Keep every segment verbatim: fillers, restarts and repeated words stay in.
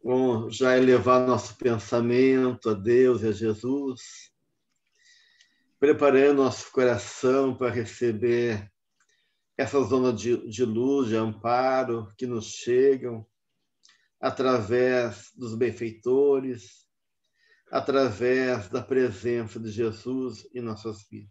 Bom, já elevar nosso pensamento a Deus e a Jesus, preparando nosso coração para receber essa zona de, de luz, de amparo que nos chegam através dos benfeitores, através da presença de Jesus em nossas vidas.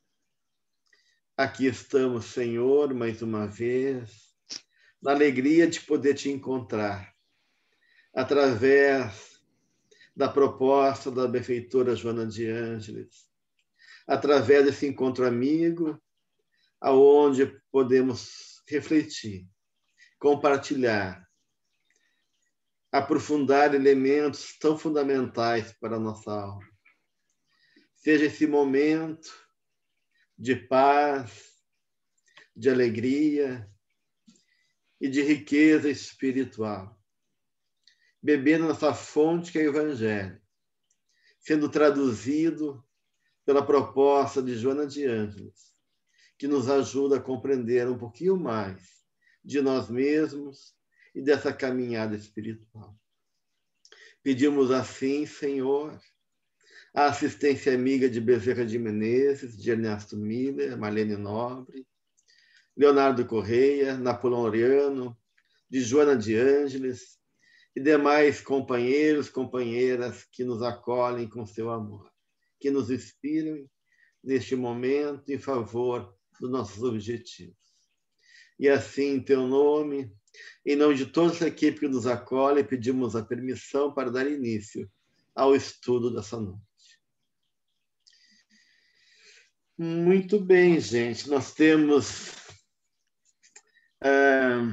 Aqui estamos, Senhor, mais uma vez, na alegria de poder te encontrar, através da proposta da benfeitora Joana de Ângeles, através desse encontro amigo, aonde podemos refletir, compartilhar, aprofundar elementos tão fundamentais para a nossa alma. Seja esse momento de paz, de alegria e de riqueza espiritual, bebendo nessa fonte que é o Evangelho, sendo traduzido pela proposta de Joana de Ângeles, que nos ajuda a compreender um pouquinho mais de nós mesmos e dessa caminhada espiritual. Pedimos assim, Senhor, a assistência amiga de Bezerra de Menezes, de Ernesto Miller, Marlene Nobre, Leonardo Correia, Napoleoniano, de Joana de Ângeles e demais companheiros, companheiras que nos acolhem com seu amor, que nos inspiram neste momento em favor dos nossos objetivos. E assim, em teu nome, em nome de toda essa equipe que nos acolhe, pedimos a permissão para dar início ao estudo dessa noite. Muito bem, gente. Nós temos ah,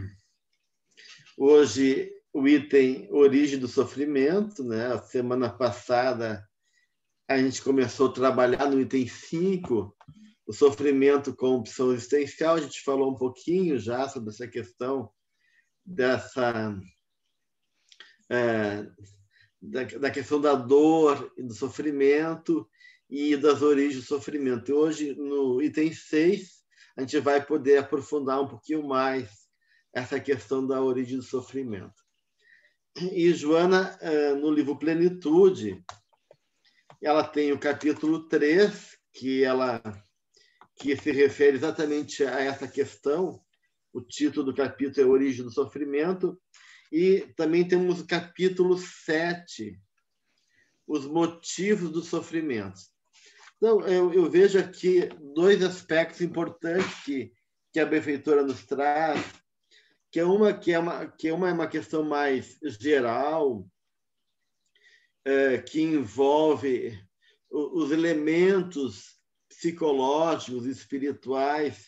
hoje o item Origem do Sofrimento, né? A semana passada a gente começou a trabalhar no item cinco, o sofrimento com opção existencial. A gente falou um pouquinho já sobre essa questão dessa é, da, da questão da dor e do sofrimento e das origens do sofrimento. E hoje, no item seis, a gente vai poder aprofundar um pouquinho mais essa questão da origem do sofrimento. E Joana, no livro Plenitude, ela tem o capítulo três, que, ela, que se refere exatamente a essa questão. O título do capítulo é Origem do Sofrimento. E também temos o capítulo sete, Os Motivos do Sofrimento. Então, eu, eu vejo aqui dois aspectos importantes que, que a benfeitora nos traz, que é uma que é uma, que é uma, uma questão mais geral, é, que envolve os elementos psicológicos e espirituais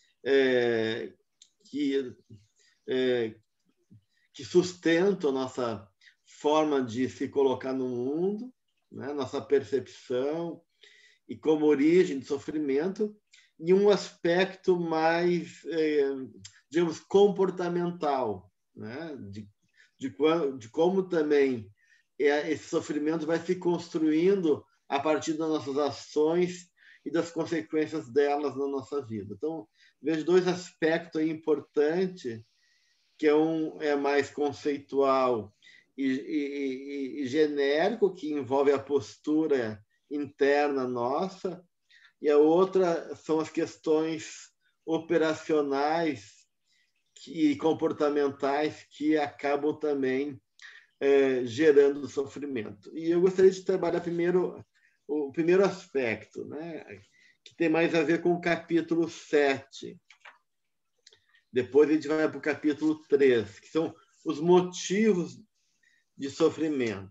é, que, é, que sustentam a nossa forma de se colocar no mundo, né? Nossa percepção, e como origem do sofrimento, e um aspecto mais, é, digamos, comportamental, né? de, de, de como também esse sofrimento vai se construindo a partir das nossas ações e das consequências delas na nossa vida. Então, vejo dois aspectos aí importantes, que é um é mais conceitual e, e, e genérico, que envolve a postura interna nossa, e a outra são as questões operacionais e comportamentais que acabam também é, gerando sofrimento. E eu gostaria de trabalhar primeiro o primeiro aspecto, né, que tem mais a ver com o capítulo sete. Depois a gente vai para o capítulo três, que são os motivos de sofrimento.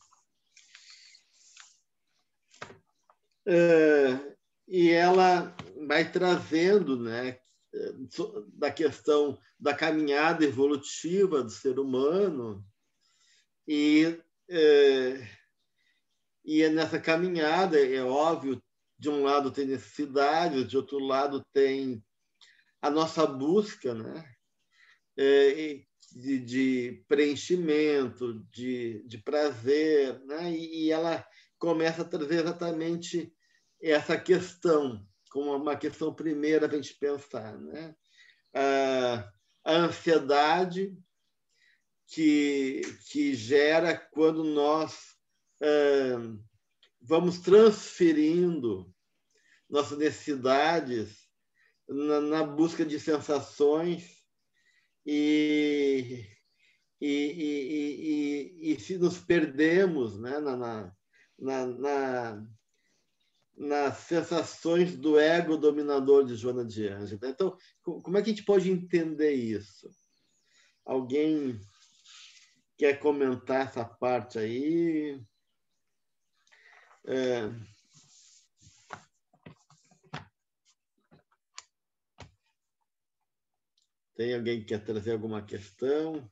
É, e ela vai trazendo, né, da questão da caminhada evolutiva do ser humano, e, é, e nessa caminhada, é óbvio, de um lado tem necessidade, de outro lado tem a nossa busca, né, é, de, de preenchimento, de, de prazer, né, e, e ela começa a trazer exatamente essa questão, como uma questão primeira para a gente pensar, né? A, a ansiedade que, que gera quando nós é, vamos transferindo nossas necessidades na, na busca de sensações e, e, e, e, e se nos perdemos, né, na, na, na, na, nas sensações do ego dominador de Joana de Ângela. Então, como é que a gente pode entender isso? Alguém quer comentar essa parte aí? É... Tem alguém que quer trazer alguma questão?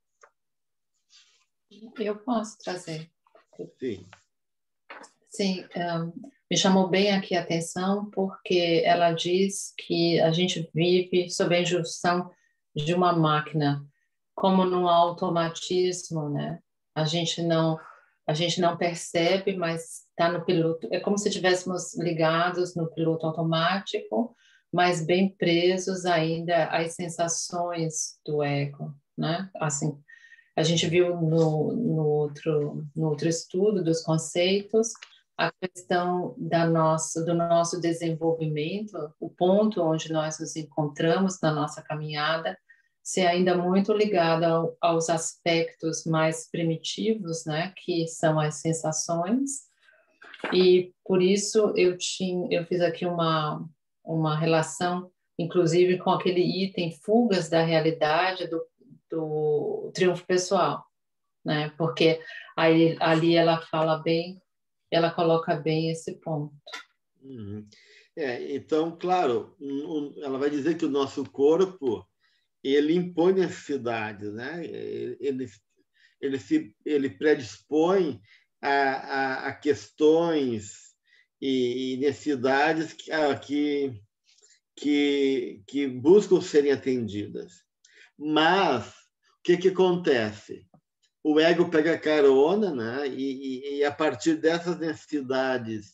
Eu posso trazer. Sim. Sim, um, me chamou bem aqui a atenção porque ela diz que a gente vive sob a injunção de uma máquina, como num automatismo, né? A gente não, a gente não percebe, mas está no piloto. É como se estivéssemos ligados no piloto automático, mas bem presos ainda às sensações do ego, né? Assim, a gente viu no, no outro no outro estudo dos conceitos a questão da nossa, do nosso desenvolvimento, o ponto onde nós nos encontramos na nossa caminhada, ser ainda muito ligado ao, aos aspectos mais primitivos, né, que são as sensações. E por isso eu tinha, eu fiz aqui uma uma relação, inclusive com aquele item fugas da realidade do, do triunfo pessoal, né? Porque aí ali ela fala bem, ela coloca bem esse ponto. Uhum. É, então, claro, um, um, ela vai dizer que o nosso corpo ele impõe necessidades, né? Ele, ele, se, ele predispõe a, a, a questões e, e necessidades que, que, que, que buscam serem atendidas. Mas, o que, que acontece? O ego pega carona, né? e, e, e a partir dessas necessidades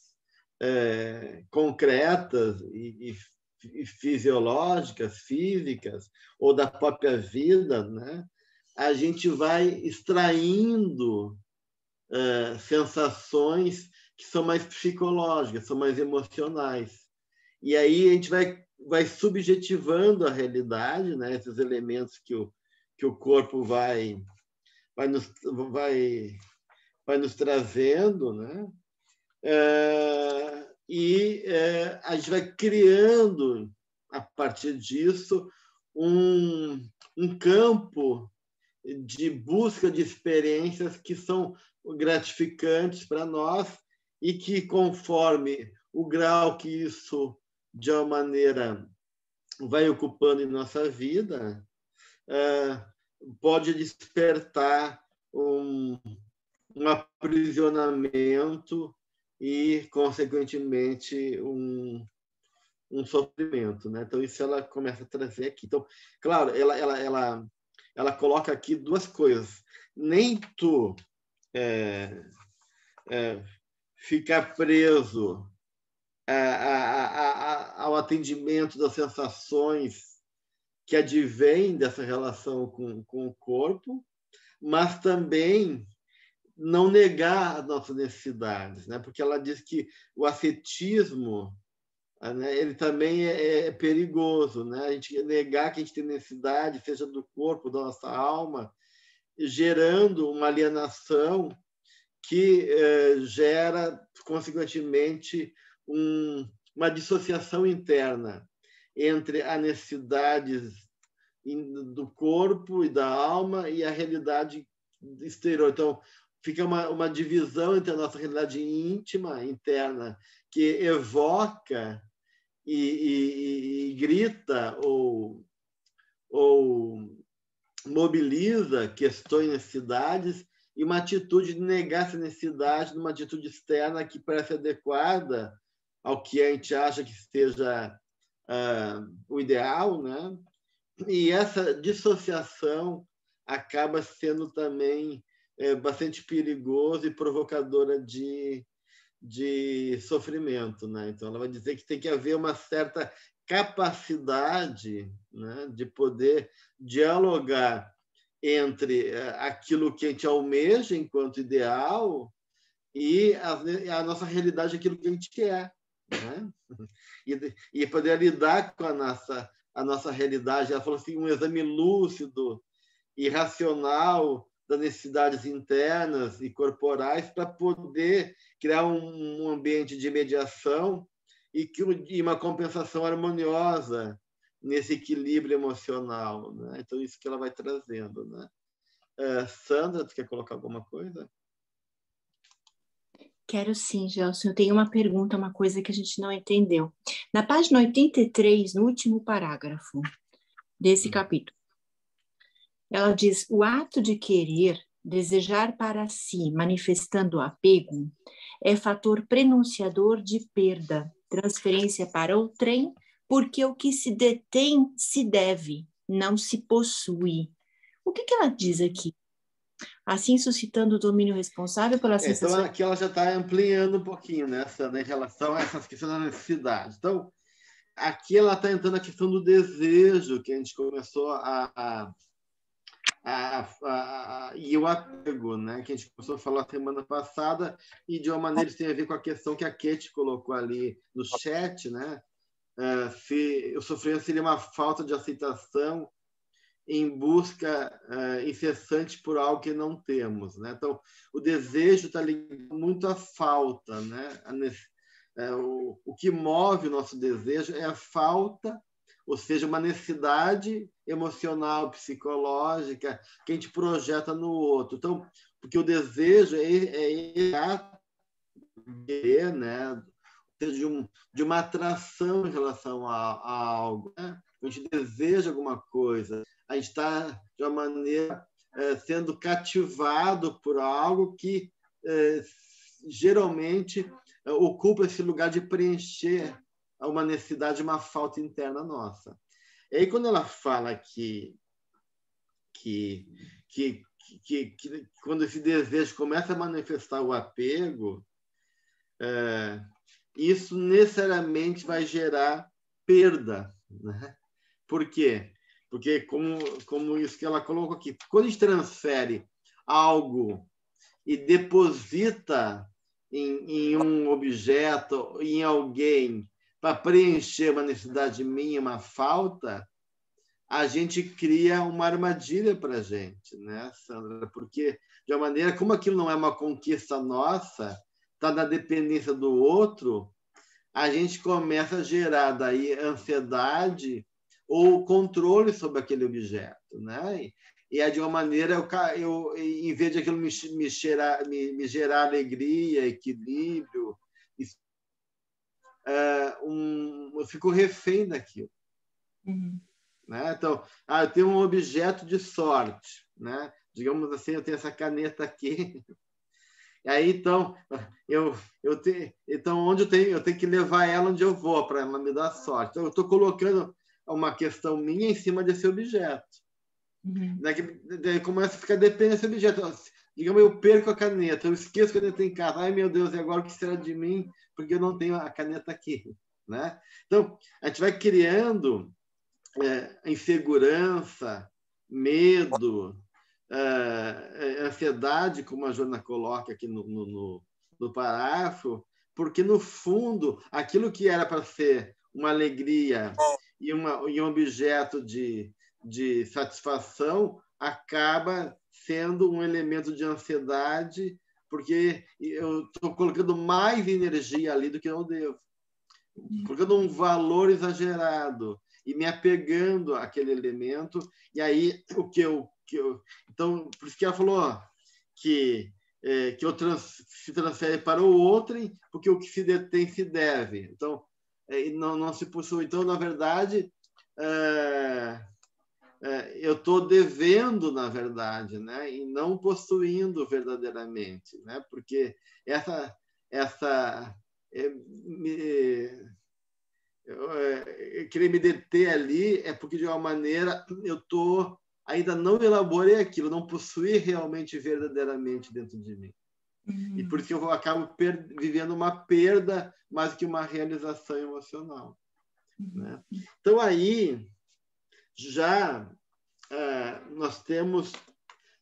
é, concretas e, e, e fisiológicas, físicas, ou da própria vida, né? A gente vai extraindo é, sensações que são mais psicológicas, são mais emocionais. E aí a gente vai, vai subjetivando a realidade, né? Esses elementos que o, que o corpo vai, vai, nos, vai, vai nos trazendo, né? É, e é, a gente vai criando, a partir disso, um, um campo de busca de experiências que são gratificantes para nós e que, conforme o grau que isso, de uma maneira, vai ocupando em nossa vida, é, pode despertar um, um aprisionamento e, consequentemente, um, um sofrimento, né? Então, isso ela começa a trazer aqui. Então, claro, ela, ela, ela, ela coloca aqui duas coisas. Nem tu é, é, ficar preso a, a, a, ao atendimento das sensações que advêm dessa relação com, com o corpo, mas também não negar as nossas necessidades, né? Porque ela diz que o ascetismo, né, ele também é, é perigoso, né? A gente negar que a gente tem necessidade, seja do corpo, da nossa alma, gerando uma alienação que eh, gera, consequentemente, um, uma dissociação interna entre as necessidades do corpo e da alma e a realidade exterior. Então, fica uma, uma divisão entre a nossa realidade íntima, interna, que evoca e, e, e grita ou, ou mobiliza questões e necessidades, e uma atitude de negar essa necessidade numa atitude externa que parece adequada ao que a gente acha que seja uh, o ideal, né? E essa dissociação acaba sendo também é, bastante perigoso e provocadora de, de sofrimento, né? Então, ela vai dizer que tem que haver uma certa capacidade, né, de poder dialogar entre aquilo que a gente almeja enquanto ideal e a, a nossa realidade, aquilo que a gente é, né? E, e poder lidar com a nossa, a nossa realidade. Ela falou assim, um exame lúcido e racional das necessidades internas e corporais para poder criar um, um ambiente de mediação e, que, e uma compensação harmoniosa nesse equilíbrio emocional, né? Então, isso que ela vai trazendo, né? Uh, Sandra, tu quer colocar alguma coisa? Quero sim, Gelson. Eu tenho uma pergunta, uma coisa que a gente não entendeu. Na página oitenta e três, no último parágrafo desse hum. capítulo, ela diz: o ato de querer, desejar para si, manifestando apego, é fator prenunciador de perda, transferência para outrem, porque o que se detém se deve, não se possui. O que, que ela diz aqui? Assim suscitando o domínio responsável pela sensação... Então, aqui ela já está ampliando um pouquinho, né, Sandra, em relação a essa questão da necessidade. Então, aqui ela está entrando na questão do desejo, que a gente começou a... a, a, a, a e o apego, né, que a gente começou a falar semana passada, e de uma maneira isso tem a ver com a questão que a Kate colocou ali no chat, né? Uh, se o sofrimento seria uma falta de aceitação em busca uh, incessante por algo que não temos, né? Então, o desejo está ligado muito à falta, né? A, uh, o, o que move o nosso desejo é a falta, ou seja, uma necessidade emocional, psicológica, que a gente projeta no outro. Então, porque o desejo é, é né? De, um, de uma atração em relação a, a algo, né? A gente deseja alguma coisa, a gente está, de uma maneira, é, sendo cativado por algo que é, geralmente é, ocupa esse lugar de preencher uma necessidade, uma falta interna nossa. E aí, quando ela fala que, que, que, que, que quando esse desejo começa a manifestar o apego, é, isso necessariamente vai gerar perda, né? Por quê? Porque, como, como isso que ela colocou aqui, quando a gente transfere algo e deposita em, em um objeto, em alguém, para preencher uma necessidade minha, uma falta, a gente cria uma armadilha para a gente, né, Sandra? Porque, de uma maneira, como aquilo não é uma conquista nossa, está na dependência do outro, a gente começa a gerar daí ansiedade ou controle sobre aquele objeto, né? E é de uma maneira, eu, eu em vez de aquilo me, me, gerar, me, me gerar alegria, equilíbrio, é, um, eu fico refém daquilo. Uhum. Né? Então, ah, eu tenho um objeto de sorte, né? Digamos assim, eu tenho essa caneta aqui. E aí, então, eu, eu tenho, então onde eu tenho, eu tenho que levar ela onde eu vou para ela me dar sorte. Então, eu estou colocando uma questão minha em cima desse objeto. Uhum. Né? Que, daí começa a ficar dependente desse objeto. Digamos, eu perco a caneta, eu esqueço a caneta em casa. Ai, meu Deus, e agora o que será de mim? Porque eu não tenho a caneta aqui. Né? Então, a gente vai criando é, insegurança, medo, Uh, ansiedade, como a Joana coloca aqui no, no, no parágrafo, porque, no fundo, aquilo que era para ser uma alegria e, uma, e um objeto de, de satisfação acaba sendo um elemento de ansiedade, porque eu estou colocando mais energia ali do que eu devo, colocando um valor exagerado e me apegando àquele elemento, e aí o que eu Que eu, então, por isso que ela falou que, é, que eu trans, se transfere para o outrem, porque o que se detém se deve. Então, é, não, não se possui. Então, na verdade, é, é, eu estou devendo, na verdade, né? E não possuindo verdadeiramente, né? Porque essa... essa é, me, eu, é, querer me deter ali é porque, de uma maneira, eu estou... ainda não elaborei aquilo, não possuí realmente, verdadeiramente dentro de mim. Uhum. E por isso que eu acabo per- vivendo uma perda mais que uma realização emocional. Uhum. Né? Então, aí, já uh, nós temos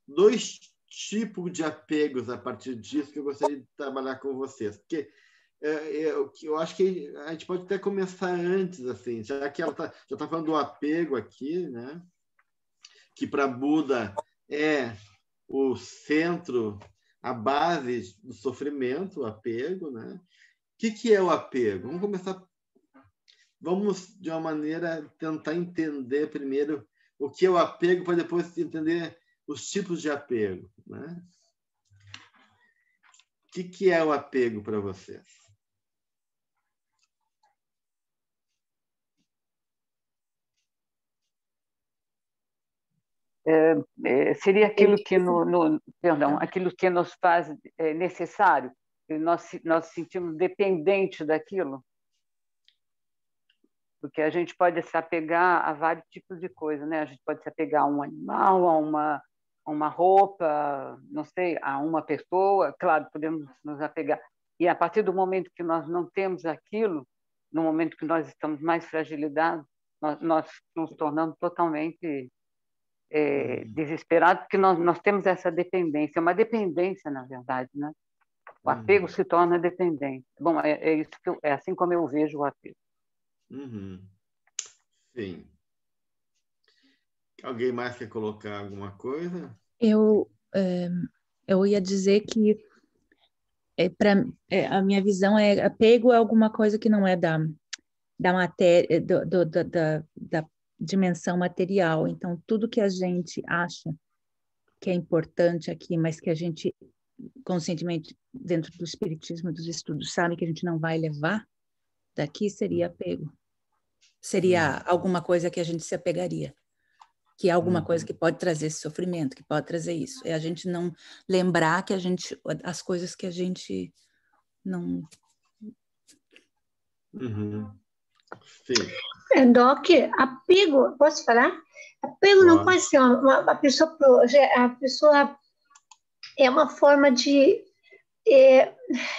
dois tipos de apegos a partir disso que eu gostaria de trabalhar com vocês. Porque eu, eu acho que a gente pode até começar antes, assim, já que ela tá, já está falando do apego aqui, né? Que para Buda é o centro, a base do sofrimento, o apego, né? O que, que é o apego? Vamos começar. Vamos, de uma maneira, tentar entender primeiro o que é o apego, para depois entender os tipos de apego, né? O que, que é o apego para vocês? É, é, seria aquilo que no, no, perdão, aquilo que nos faz é, necessário, e nós nós sentimos dependente daquilo, porque a gente pode se apegar a vários tipos de coisa, né? A gente pode se apegar a um animal, a uma a uma roupa, não sei, a uma pessoa, claro, podemos nos apegar. E a partir do momento que nós não temos aquilo, no momento que nós estamos mais fragilizados, nós, nós nos tornamos totalmente É, desesperado, porque nós, nós temos essa dependência, uma dependência, na verdade, né? O apego uhum. se torna dependência. Bom, é, é, isso que eu, é assim como eu vejo o apego. Uhum. Sim. Alguém mais quer colocar alguma coisa? Eu, é, eu ia dizer que é, pra, é, a minha visão é apego é alguma coisa que não é da, da matéria, do, do, da, da, da dimensão material. Então, tudo que a gente acha que é importante aqui, mas que a gente conscientemente, dentro do espiritismo, dos estudos, sabe que a gente não vai levar daqui, seria apego. Seria uhum. alguma coisa que a gente se apegaria. Que é alguma uhum. coisa que pode trazer esse sofrimento, que pode trazer isso. É a gente não lembrar que a gente, as coisas que a gente não... Uhum. Sim. É, Doc, apego, posso falar? Apego não pode ser uma, uma, a pessoa, a pessoa é uma forma de é,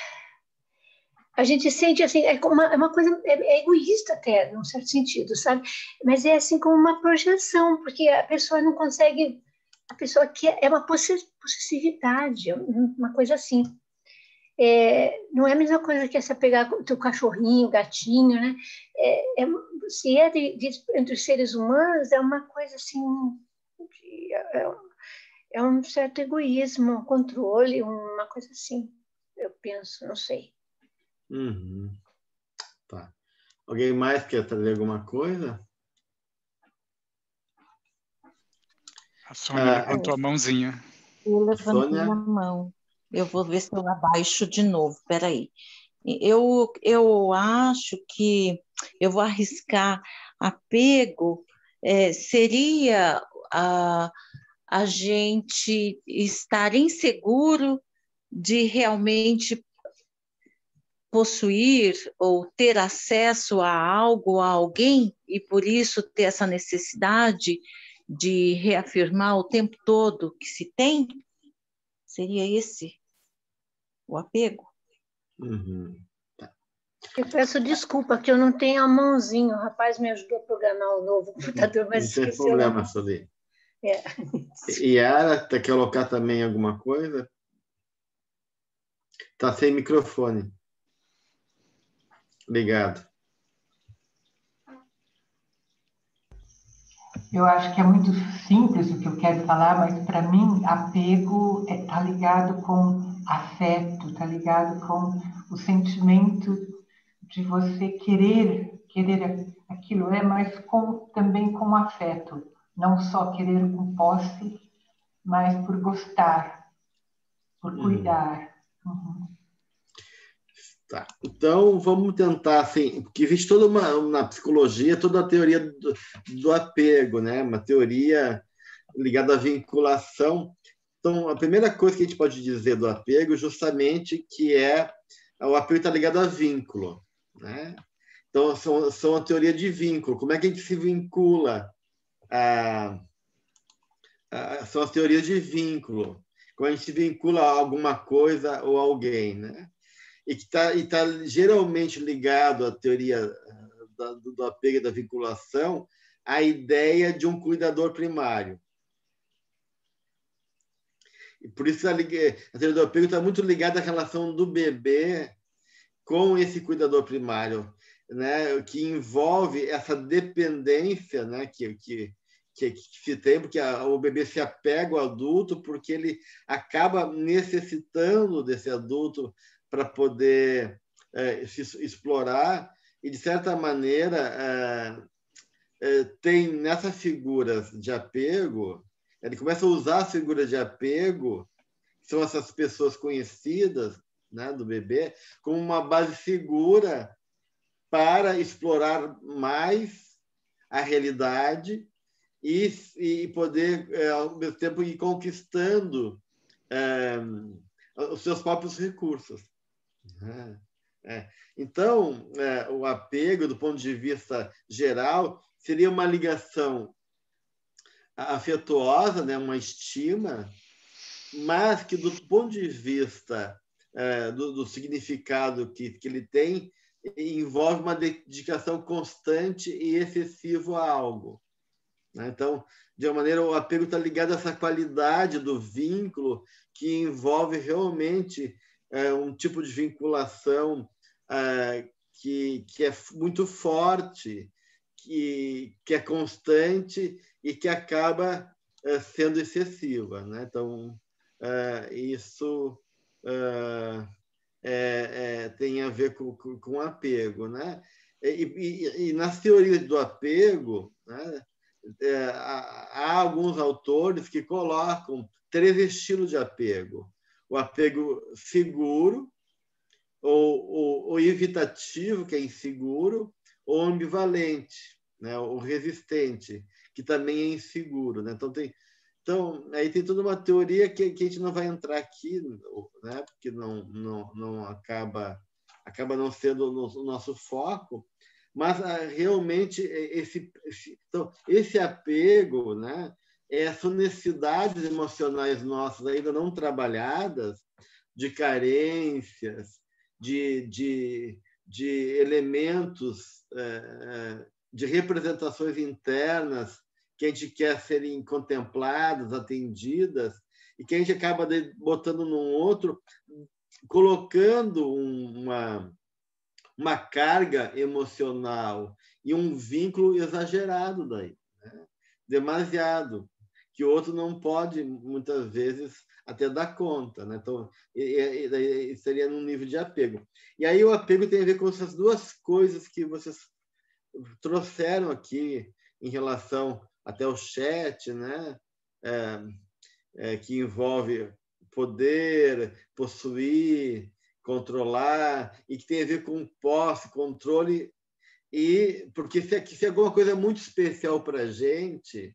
a gente sente assim, é uma, é uma coisa é, é egoísta até, num certo sentido, sabe? Mas é assim como uma projeção, porque a pessoa não consegue, a pessoa quer, é uma possessividade, uma coisa assim. É, não é a mesma coisa que se apegar com o teu cachorrinho, gatinho, né? É, é, se é de, de, entre os seres humanos, é uma coisa assim, de, é, é um certo egoísmo, um controle, uma coisa assim, eu penso, não sei. Uhum. Tá. Alguém mais quer trazer alguma coisa? A Sônia ah, levantou a mãozinha. Eu levantei a mão. Eu vou ver se eu abaixo de novo. Espera aí. Eu, eu acho que eu vou arriscar apego é, seria a, a gente estar inseguro de realmente possuir ou ter acesso a algo, a alguém, e por isso ter essa necessidade de reafirmar o tempo todo que se tem? Seria esse o apego? Uhum. Eu peço desculpa que eu não tenho a mãozinha. O rapaz me ajudou a programar o novo computador, mas não tem problema, Soli. É. E Yara, quer colocar também alguma coisa? Está sem microfone. Obrigado. Eu acho que é muito simples o que eu quero falar, mas para mim, apego está ligado com afeto, está ligado com o sentimento de você querer, querer aquilo, é, mas com, também com afeto. Não só querer com posse, mas por gostar, por cuidar. Uhum. Tá. Então, vamos tentar, assim, porque existe toda uma, na psicologia, toda a teoria do, do apego, né? Uma teoria ligada à vinculação. Então, a primeira coisa que a gente pode dizer do apego, justamente, que é o apego está ligado a vínculo, né? Então, são, são a teoria de vínculo. Como é que a gente se vincula? A, a, são as teorias de vínculo. Como a gente se vincula a alguma coisa ou alguém, né? E que está tá geralmente ligado à teoria da, do, do apego e da vinculação, à ideia de um cuidador primário. E por isso a, a teoria do apego está muito ligada à relação do bebê com esse cuidador primário, né? Que envolve essa dependência, né? que, que, que, que se tem, porque a, o bebê se apega ao adulto porque ele acaba necessitando desse adulto para poder é, se explorar e, de certa maneira, é, é, tem nessas figuras de apego, ele começa a usar as figuras de apego, que são essas pessoas conhecidas, né, do bebê, como uma base segura para explorar mais a realidade e, e poder, é, ao mesmo tempo, ir conquistando é, os seus próprios recursos. É. Então, é, o apego, do ponto de vista geral, seria uma ligação afetuosa, né, uma estima, mas que, do ponto de vista é, do, do significado que, que ele tem, envolve uma dedicação constante e excessiva a algo. Então, de uma maneira, o apego está ligado a essa qualidade do vínculo que envolve realmente é, um tipo de vinculação é, que, que é muito forte, que, que é constante e que acaba é, sendo excessiva, né? Então, é, isso é, é, é, tem a ver com, com, com apego, né? E, e, e nas teorias do apego, né, é, há, há alguns autores que colocam três estilos de apego: o apego seguro, ou, ou, ou evitativo, que é inseguro, ou ambivalente, né, ou resistente, que também é inseguro, né? Então tem Então, aí tem toda uma teoria que, que a gente não vai entrar aqui, né? Porque não, não, não acaba, acaba não sendo o nosso, o nosso foco, mas ah, realmente esse, esse, então, esse apego, né? Essas necessidades emocionais nossas ainda não trabalhadas, de carências, de, de, de elementos, é, de representações internas que a gente quer serem contempladas, atendidas, e que a gente acaba botando num outro, colocando uma, uma carga emocional e um vínculo exagerado daí, né? Demasiado, que o outro não pode, muitas vezes, até dar conta, né? Então, e, e, seria num nível de apego. E aí o apego tem a ver com essas duas coisas que vocês trouxeram aqui em relação até o chat, né? É, é, que envolve poder, possuir, controlar, e que tem a ver com posse, controle, e porque se, se é alguma coisa muito especial para a gente,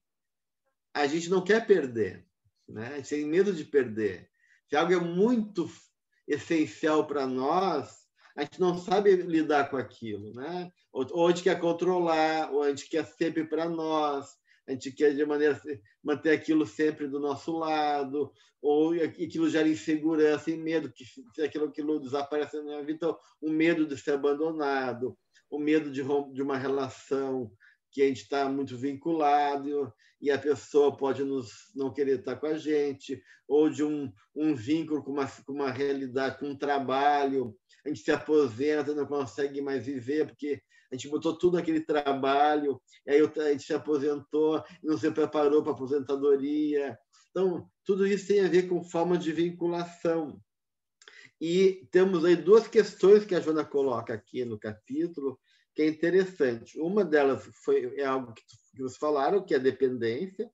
a gente não quer perder, né? A gente tem medo de perder. Se algo é muito essencial para nós, a gente não sabe lidar com aquilo, né? Ou, ou a gente quer controlar, ou a gente quer sempre para nós, a gente quer de maneira manter aquilo sempre do nosso lado, ou aquilo gera insegurança e medo que se aquilo, aquilo desaparece na minha vida, então, o medo de ser abandonado, o medo de, de uma relação que a gente está muito vinculado e a pessoa pode nos, não querer estar com a gente, ou de um, um vínculo com uma, com uma realidade, com um trabalho, a gente se aposenta, não consegue mais viver, porque a gente botou tudo naquele trabalho, e aí a gente se aposentou e não se preparou para a aposentadoria. Então, tudo isso tem a ver com forma de vinculação. E temos aí duas questões que a Joana coloca aqui no capítulo, que é interessante. Uma delas foi, é algo que, que vocês falaram, que é a dependência,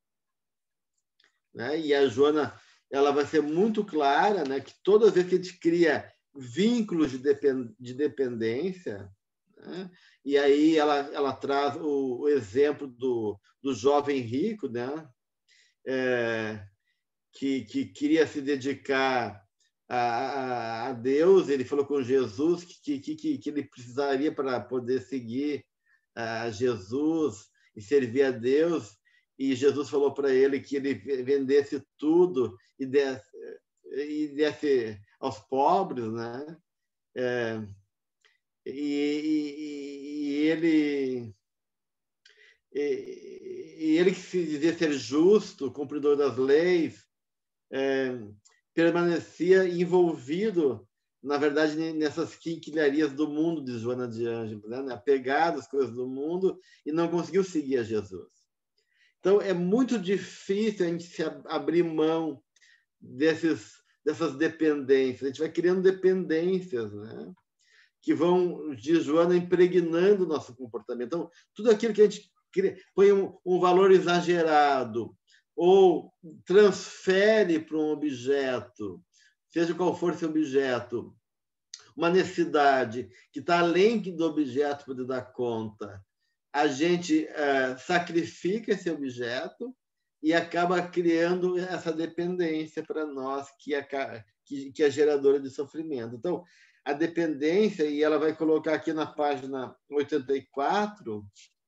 né? E a Joana, ela vai ser muito clara, né, que toda vez que a gente cria vínculos de, depend, de dependência, né, e aí ela, ela traz o, o exemplo do, do jovem rico, né, é, que, que queria se dedicar a, a Deus, ele falou com Jesus que, que, que, que ele precisaria para poder seguir a Jesus e servir a Deus, e Jesus falou para ele que ele vendesse tudo e desse, e desse aos pobres, né? É, e, e, e ele e, e ele que se dizia ser justo, cumpridor das leis, é, permanecia envolvido, na verdade, nessas quinquilharias do mundo de Joana de Ângeles, né? Apegado às coisas do mundo e não conseguiu seguir a Jesus. Então, é muito difícil a gente se abrir mão desses, dessas dependências. A gente vai criando dependências, né? Que vão, de Joana, impregnando o nosso comportamento. Então, tudo aquilo que a gente cria, põe um, um valor exagerado ou transfere para um objeto, seja qual for esse objeto, uma necessidade que está além do objeto poder dar conta, a gente é, sacrifica esse objeto e acaba criando essa dependência para nós que é, que, que é geradora de sofrimento. Então, a dependência, e ela vai colocar aqui na página oitenta e quatro,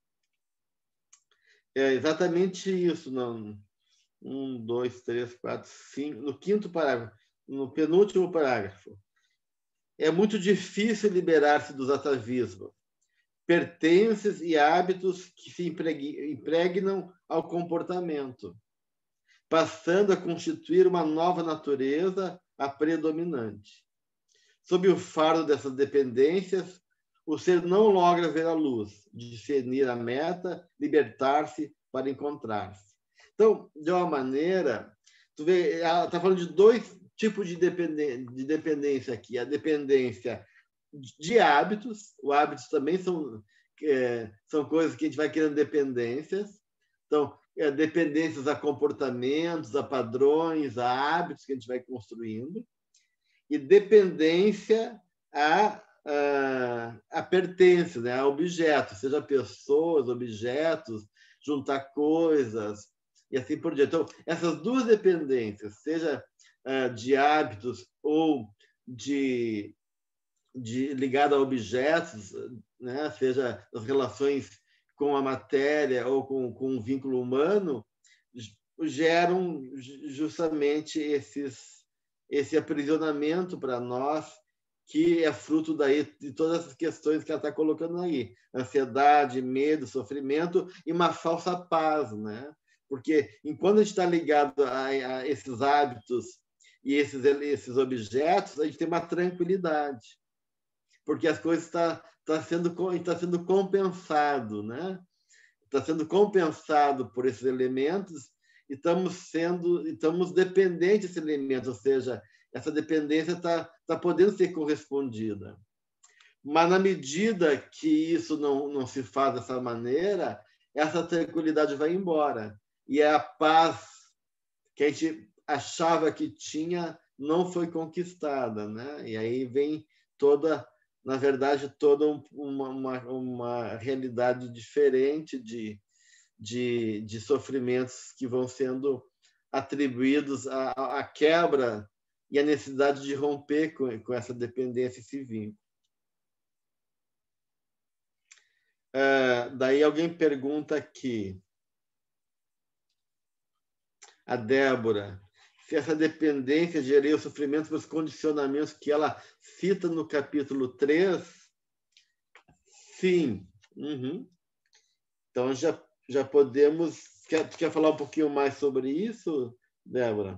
é exatamente isso, não? Um, dois, três, quatro, cinco, no quinto parágrafo, no penúltimo parágrafo. É muito difícil liberar-se dos atavismos, pertences e hábitos que se impregnam ao comportamento, passando a constituir uma nova natureza, a predominante. Sob o fardo dessas dependências, o ser não logra ver a luz, discernir a meta, libertar-se para encontrar-se. Então, de uma maneira, tu vê, ela está falando de dois tipos de dependência, de dependência aqui. A dependência de hábitos, os hábitos também são, é, são coisas que a gente vai criando dependências. Então, é, dependências a comportamentos, a padrões, a hábitos que a gente vai construindo. E dependência a, a, a pertença, né? A objetos, seja pessoas, objetos, juntar coisas e assim por diante. Então, essas duas dependências, seja uh, de hábitos ou de, de ligada a objetos, né? Seja as relações com a matéria ou com, com um vínculo humano, geram justamente esses esse aprisionamento para nós, que é fruto daí de todas essas questões que ela está colocando aí. Ansiedade, medo, sofrimento e uma falsa paz, né? Porque enquanto a gente está ligado a, a esses hábitos e esses, esses objetos, a gente tem uma tranquilidade, porque as coisas estão tá sendo, tá sendo compensado, né? Está sendo compensado por esses elementos e estamos sendo, estamos dependentes desse elemento, ou seja, essa dependência está tá podendo ser correspondida. Mas na medida que isso não, não se faz dessa maneira, essa tranquilidade vai embora. E a paz que a gente achava que tinha não foi conquistada, né? E aí vem toda, na verdade, toda uma, uma, uma realidade diferente de De, de sofrimentos que vão sendo atribuídos à, à quebra e à necessidade de romper com, com essa dependência e esse vínculo. Uh, daí alguém pergunta aqui, a Débora, se essa dependência geraria o sofrimento pelos condicionamentos que ela cita no capítulo três. Sim. Uhum. Então, já Já podemos... Quer, quer falar um pouquinho mais sobre isso, Débora?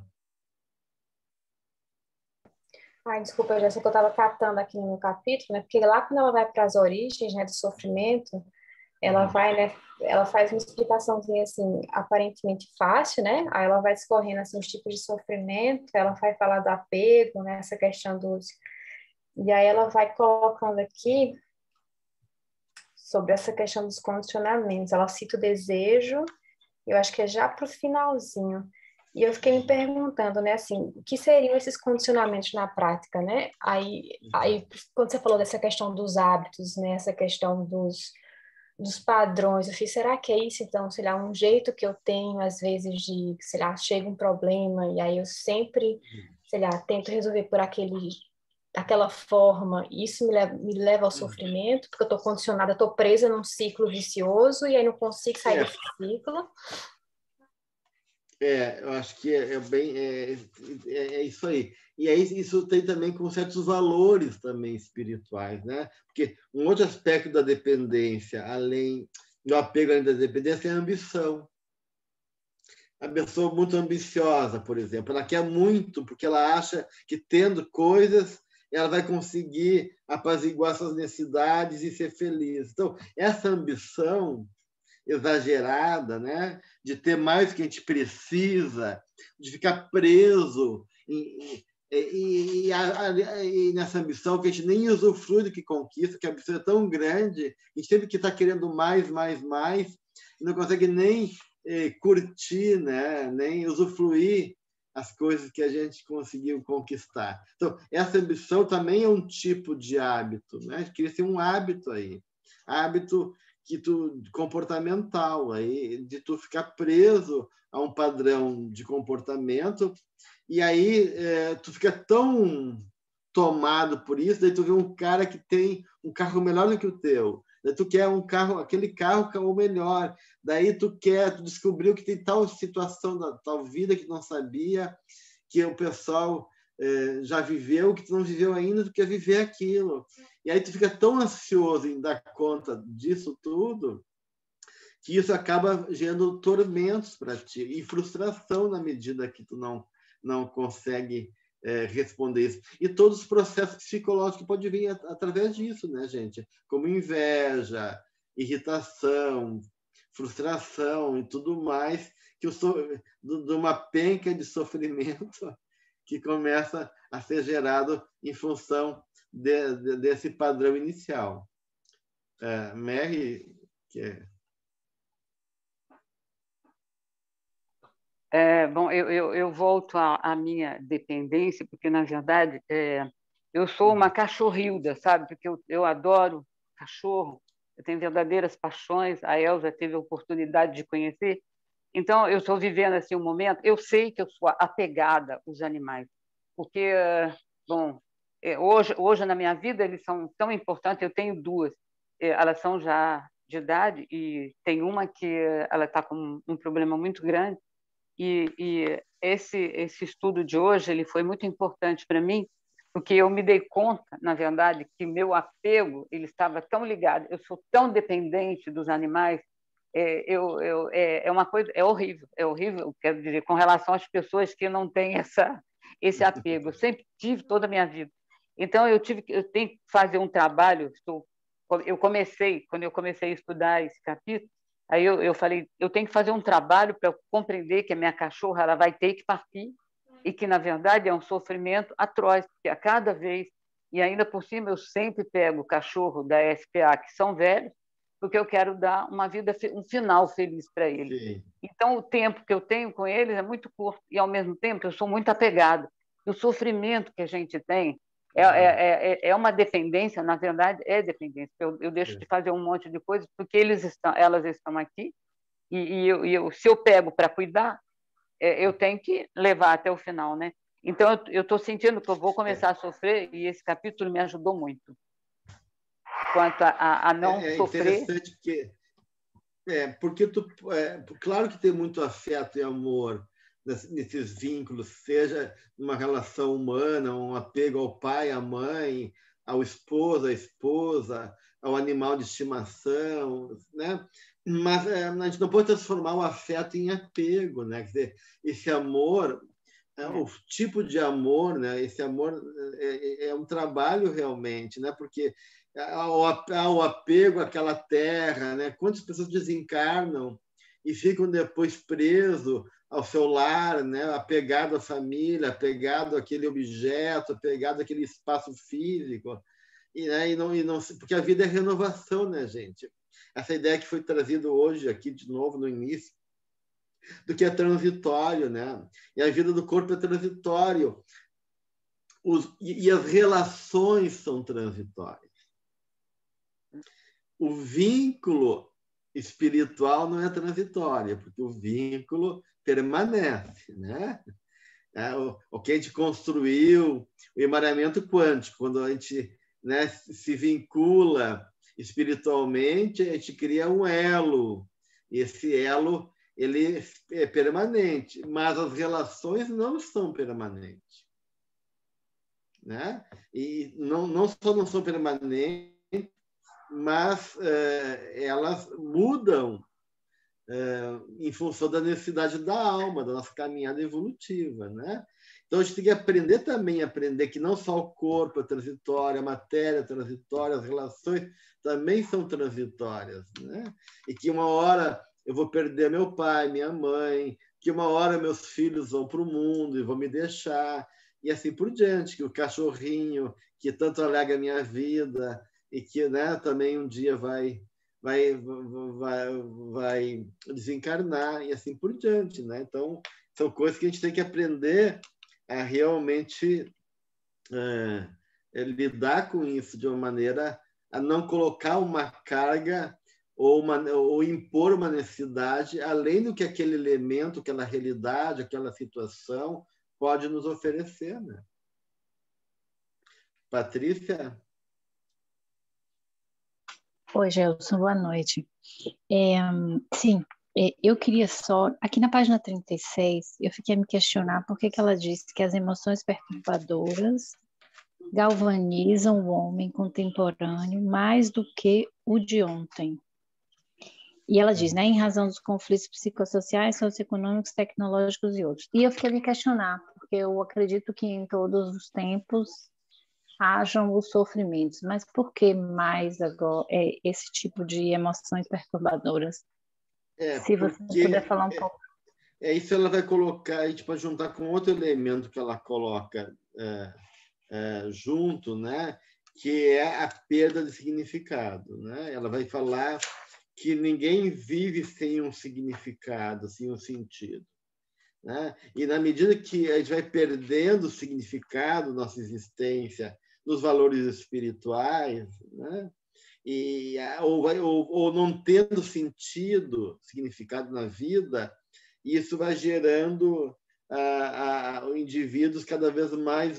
Ai, desculpa, já sei que eu estava catando aqui no capítulo, né? Porque lá quando ela vai para as origens, né, do sofrimento, ela vai, né? Ela faz uma explicaçãozinha assim, aparentemente fácil, né? Aí ela vai escorrendo assim os tipos de sofrimento, ela vai falar do apego, né? Essa questão dos... E aí ela vai colocando aqui sobre essa questão dos condicionamentos. Ela cita o desejo, eu acho que é já para o finalzinho. E eu fiquei me perguntando, né, assim, o que seriam esses condicionamentos na prática, né? Aí, aí quando você falou dessa questão dos hábitos, né, essa questão dos, dos padrões, eu fiz, será que é isso, então, sei lá, um jeito que eu tenho, às vezes, de, sei lá, chega um problema, e aí eu sempre, sei lá, tento resolver por aquele... daquela forma, isso me leva, me leva ao sofrimento, porque eu estou condicionada, estou presa num ciclo vicioso e aí não consigo sair é. desse ciclo. É, eu acho que é, é bem... É, é, é isso aí. E aí isso tem também com certos valores também espirituais, né? Porque um outro aspecto da dependência, além do apego além da dependência, é a ambição. a pessoa muito ambiciosa, por exemplo. Ela quer muito, porque ela acha que, tendo coisas, ela vai conseguir apaziguar suas necessidades e ser feliz. Então, essa ambição exagerada, né, de ter mais do que a gente precisa, de ficar preso em, e, e, e, e nessa ambição que a gente nem usufrui do que conquista, que a ambição é tão grande, a gente sempre que está querendo mais, mais, mais, e não consegue nem eh, curtir, né, nem usufruir as coisas que a gente conseguiu conquistar. Então, essa ambição também é um tipo de hábito, né? A gente queria ser um hábito aí, hábito que tu, comportamental, aí, de tu ficar preso a um padrão de comportamento, e aí é, tu fica tão tomado por isso, daí tu vê um cara que tem um carro melhor do que o teu, daí tu quer um carro, aquele carro que é o melhor, daí tu quer, tu descobriu que tem tal situação, tal vida que tu não sabia, que o pessoal é, já viveu, que tu não viveu ainda, tu quer viver aquilo. E aí tu fica tão ansioso em dar conta disso tudo, que isso acaba gerando tormentos para ti e frustração na medida que tu não, não consegue é, responder isso. E todos os processos psicológicos que podem vir através disso, né, gente? Como inveja, irritação, frustração e tudo mais, que eu sou de uma penca de sofrimento que começa a ser gerado em função de, de, desse padrão inicial. Uh, Mary, que é... É, bom, eu, eu, eu volto à, à minha dependência, porque, na verdade, é, eu sou uma cachorrilda, sabe? Porque eu, eu adoro cachorro, eu tenho verdadeiras paixões, a Elza teve a oportunidade de conhecer, então eu estou vivendo assim um momento, eu sei que eu sou apegada aos animais, porque, bom, hoje, hoje na minha vida eles são tão importantes, eu tenho duas, elas são já de idade e tem uma que ela está com um problema muito grande, e, e esse, esse estudo de hoje ele foi muito importante para mim, porque eu me dei conta, na verdade, que meu apego ele estava tão ligado, eu sou tão dependente dos animais, é, eu, eu, é, é uma coisa, é horrível, é horrível, quero dizer, com relação às pessoas que não têm essa, esse apego. Eu sempre tive toda a minha vida. Então, eu tive eu tenho que fazer um trabalho, estou, eu comecei, quando eu comecei a estudar esse capítulo, aí eu, eu falei, eu tenho que fazer um trabalho para compreender que a minha cachorra ela vai ter que partir, e que, na verdade, é um sofrimento atroz, porque a cada vez, e ainda por cima, eu sempre pego o cachorro da S P A, que são velhos, porque eu quero dar uma vida, um final feliz para eles. Sim. Então, o tempo que eu tenho com eles é muito curto, e, ao mesmo tempo, eu sou muito apegada. E o sofrimento que a gente tem é, ah. é, é, é uma dependência, na verdade, é dependência. Eu, eu deixo é. de fazer um monte de coisas, porque eles estão, elas estão aqui, e, e, eu, e eu, se eu pego para cuidar, eu tenho que levar até o final, né? Então, eu estou sentindo que eu vou começar a sofrer, e esse capítulo me ajudou muito. Quanto a, a não é, é sofrer... É interessante porque... É, porque tu, é, claro que tem muito afeto e amor nesses vínculos, seja numa relação humana, um apego ao pai, à mãe, ao esposo, à esposa, ao animal de estimação, né? Mas é, a gente não pode transformar o afeto em apego, né? Quer dizer, esse amor, é, o tipo de amor, né? Esse amor é, é um trabalho realmente, né? Porque o apego àquela terra, né? Quantas pessoas desencarnam e ficam depois presos ao seu lar, né? Apegado à família, apegado àquele objeto, apegado àquele espaço físico, e, né? e, não, e não, porque a vida é renovação, né, gente? Essa ideia que foi trazida hoje aqui de novo no início, do que é transitório, né? E a vida do corpo é transitório. Os, e, e as relações são transitórias. O vínculo espiritual não é transitório, porque o vínculo permanece, né? É, o, o que a gente construiu, o emaranhamento quântico, quando a gente, né, se vincula espiritualmente, a gente cria um elo. E esse elo ele é permanente, mas as relações não são permanentes, né? E não, não só não são permanentes, mas eh, elas mudam é, em função da necessidade da alma, da nossa caminhada evolutiva, né? Então, a gente tem que aprender também, aprender que não só o corpo é transitório, a matéria é transitória, as relações também são transitórias, né? E que uma hora eu vou perder meu pai, minha mãe, que uma hora meus filhos vão para o mundo e vão me deixar, e assim por diante, que o cachorrinho que tanto alega a minha vida e que, né, também um dia vai, vai, vai, vai desencarnar, e assim por diante, né? Então, são coisas que a gente tem que aprender a realmente é, é, lidar com isso de uma maneira a não colocar uma carga ou, uma, ou impor uma necessidade além do que aquele elemento, aquela realidade, aquela situação pode nos oferecer, né? Patrícia? Oi, Gelson, boa noite. É, sim, eu queria só... Aqui na página trinta e seis, eu fiquei a me questionar por que que ela disse que as emoções perturbadoras galvanizam o homem contemporâneo mais do que o de ontem. E ela diz, né, em razão dos conflitos psicossociais, socioeconômicos, tecnológicos e outros. E eu fiquei a me questionar, porque eu acredito que em todos os tempos hajam os sofrimentos, mas por que mais agora é, esse tipo de emoções perturbadoras? É, Se você puder falar um é, pouco. É isso, ela vai colocar, a gente pode juntar com outro elemento que ela coloca é, é, junto, né? Que é a perda de significado, né? Ela vai falar que ninguém vive sem um significado, sem um sentido, né? E na medida que a gente vai perdendo o significado da nossa existência nos valores espirituais, né? E, ou, vai, ou, ou não tendo sentido, significado na vida, isso vai gerando ah, ah, indivíduos cada vez mais...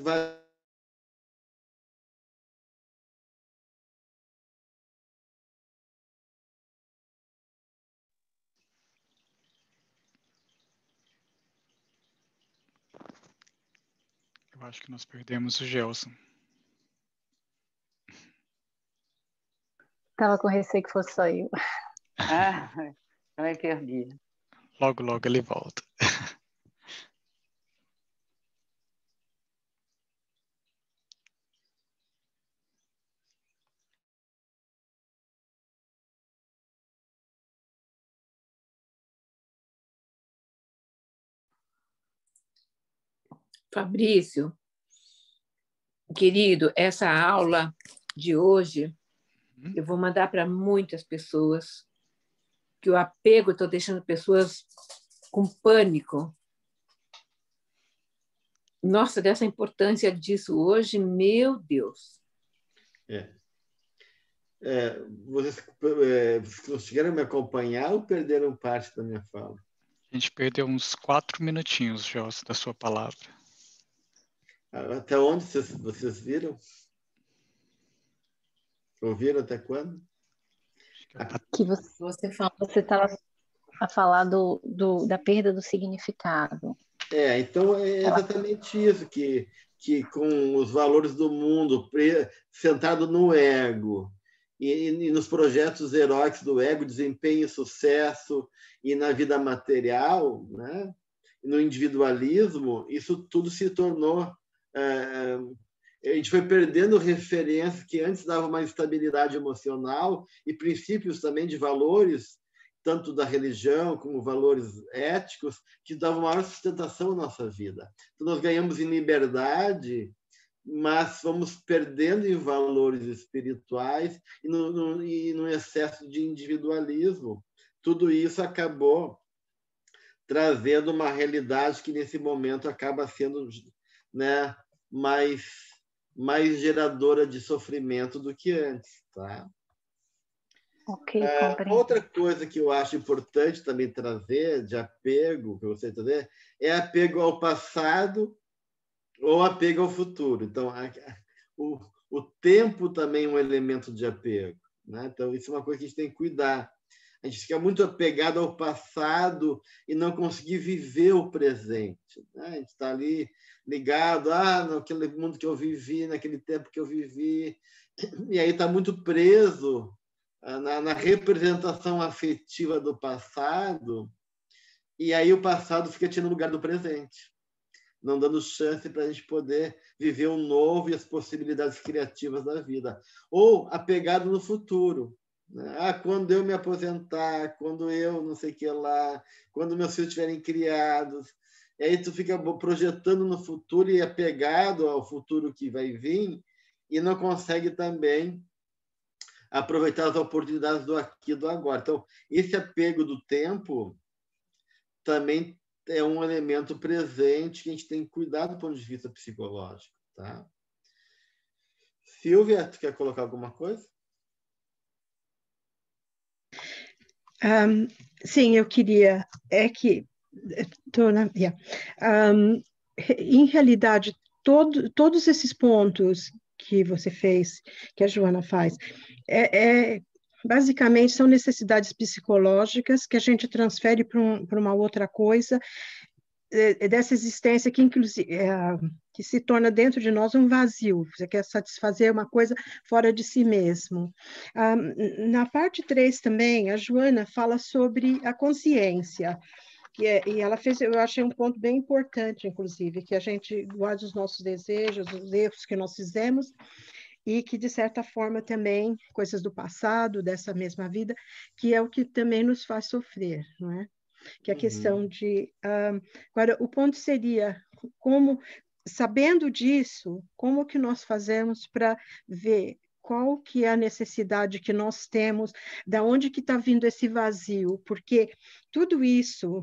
Eu acho que nós perdemos o Gelson. Estava com receio que fosse só eu. Ah, também perdi. Logo, logo ele volta. Fabrício, querido, essa aula de hoje uhum. eu vou mandar para muitas pessoas, que o apego está deixando pessoas com pânico. Nossa, dessa importância disso hoje, meu Deus. É. É, vocês, é, vocês conseguiram me acompanhar ou perderam parte da minha fala? A gente perdeu uns quatro minutinhos, Gelson, da sua palavra. Até onde vocês, vocês viram? Ouviram até quando? Que você, você fala, você estava a falar do, do, da perda do significado. É, então é exatamente isso, que, que com os valores do mundo sentado no ego e, e nos projetos heróicos do ego, desempenho e sucesso, e na vida material, né? No individualismo, isso tudo se tornou... É, a gente foi perdendo referências que antes davam mais estabilidade emocional e princípios também de valores, tanto da religião como valores éticos, que davam maior sustentação à nossa vida. Então, nós ganhamos em liberdade, mas fomos perdendo em valores espirituais e no, no, e no excesso de individualismo. Tudo isso acabou trazendo uma realidade que, nesse momento, acaba sendo, né, mais, mais geradora de sofrimento do que antes, tá? Ok, uh, outra coisa que eu acho importante também trazer, de apego, que você trazer, é apego ao passado ou apego ao futuro. Então, a, a, o, o tempo também é um elemento de apego, né? Então, isso é uma coisa que a gente tem que cuidar. A gente fica muito apegado ao passado e não conseguir viver o presente, né? A gente está ali ligado, ah, naquele mundo que eu vivi, naquele tempo que eu vivi, e aí está muito preso na, na representação afetiva do passado, e aí o passado fica tirando lugar do presente, não dando chance para a gente poder viver o novo e as possibilidades criativas da vida. Ou apegado no futuro. Né? Ah, quando eu me aposentar, quando eu não sei o que lá, quando meus filhos estiverem criados. E aí tu fica projetando no futuro e apegado ao futuro que vai vir e não consegue também aproveitar as oportunidades do aqui e do agora. Então, esse apego do tempo também é um elemento presente que a gente tem que cuidar do ponto de vista psicológico. Tá? Silvia, tu quer colocar alguma coisa? Um, sim, eu queria... É que... Tô na, yeah. um, em realidade, todo, todos esses pontos que você fez, que a Joana faz, é, é, basicamente são necessidades psicológicas que a gente transfere para um, para uma outra coisa, é, dessa existência que, inclusive, é, que se torna dentro de nós um vazio. Você quer satisfazer uma coisa fora de si mesmo. Um, na parte três também, a Joana fala sobre a consciência. E, é, e ela fez, eu achei um ponto bem importante, inclusive, que a gente guarda os nossos desejos, os erros que nós fizemos, e que, de certa forma, também, coisas do passado, dessa mesma vida, que é o que também nos faz sofrer, não é? Que é a questão uhum. de... Um, agora, o ponto seria, como, sabendo disso, como que nós fazemos para ver qual que é a necessidade que nós temos, da onde que está vindo esse vazio, porque tudo isso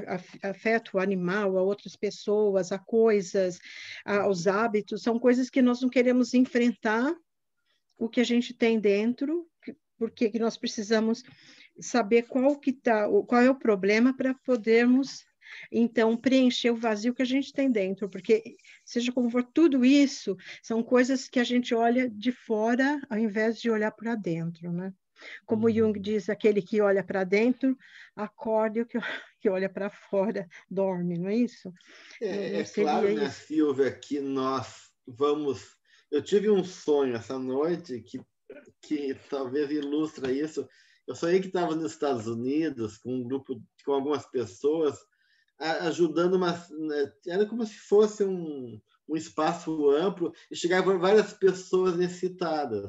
afeta o animal, a outras pessoas, a coisas, aos hábitos, são coisas que nós não queremos enfrentar, o que a gente tem dentro, porque nós precisamos saber qual que tá, qual é o problema para podermos então preencher o vazio que a gente tem dentro, porque seja como for, tudo isso são coisas que a gente olha de fora ao invés de olhar para dentro, né? Como Jung diz, aquele que olha para dentro acorda e o que, que olha para fora dorme, não é isso? É, não, não é claro, isso. Né, Silvia, que nós vamos... Eu tive um sonho essa noite que, que talvez ilustra isso. Eu sonhei que estava nos Estados Unidos com um grupo, com algumas pessoas, ajudando uma... Era como se fosse um, um espaço amplo e chegavam várias pessoas necessitadas.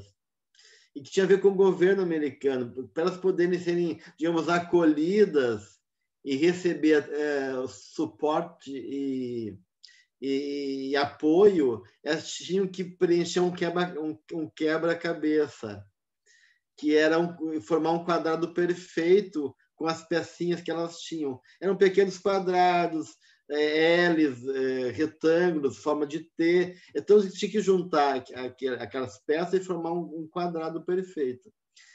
E que tinha a ver com o governo americano, para elas poderem serem, digamos, acolhidas e receber é, suporte e, e, e apoio, elas tinham que preencher um quebra, um, um quebra-cabeça, que era um, formar um quadrado perfeito com as pecinhas que elas tinham. Eram pequenos quadrados, é, L's, é, retângulos, forma de T. Então, a gente tinha que juntar aquelas peças e formar um, um quadrado perfeito.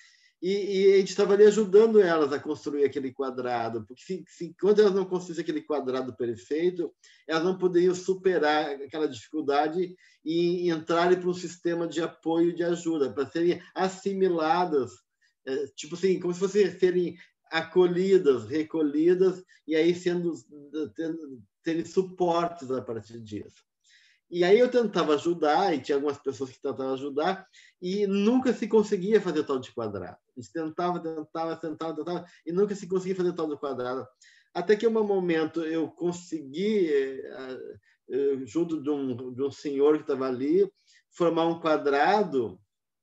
E, e a gente estava ali ajudando elas a construir aquele quadrado, porque se, se, enquanto elas não construíssem aquele quadrado perfeito, elas não poderiam superar aquela dificuldade e entrarem para um sistema de apoio e de ajuda, para serem assimiladas, é, tipo assim, como se fossem serem acolhidas, recolhidas, e aí sendo, tendo, terem suportes a partir disso. E aí eu tentava ajudar, e tinha algumas pessoas que tentavam ajudar, e nunca se conseguia fazer tal de quadrado. A gente tentava, tentava, tentava, tentava, e nunca se conseguia fazer tal de quadrado. Até que, em um momento, eu consegui, junto de um, de um senhor que estava ali, formar um quadrado.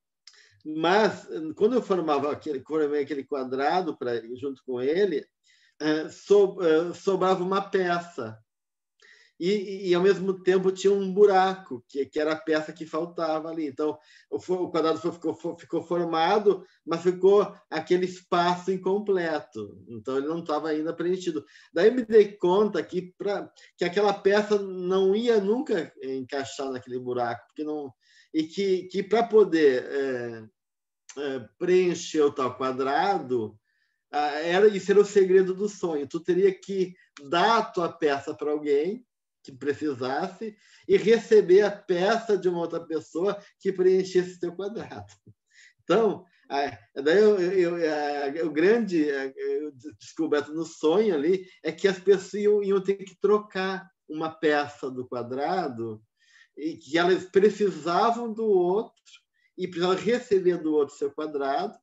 Mas, quando eu formava aquele, formei aquele quadrado pra, junto com ele, so, sobrava uma peça. E, e, ao mesmo tempo, tinha um buraco, que, que era a peça que faltava ali. Então, o, o quadrado ficou, ficou formado, mas ficou aquele espaço incompleto. Então, ele não estava ainda preenchido. Daí, me dei conta que, pra, que aquela peça não ia nunca encaixar naquele buraco, porque não... E que, que para poder é, é, preencher o tal quadrado, era, isso era o segredo do sonho. Tu teria que dar a tua peça para alguém que precisasse e receber a peça de uma outra pessoa que preenchesse o teu quadrado. Então, daí eu, eu, eu, o grande descoberto no sonho ali é que as pessoas iam, iam ter que trocar uma peça do quadrado e que elas precisavam do outro e precisavam receber do outro seu quadrado,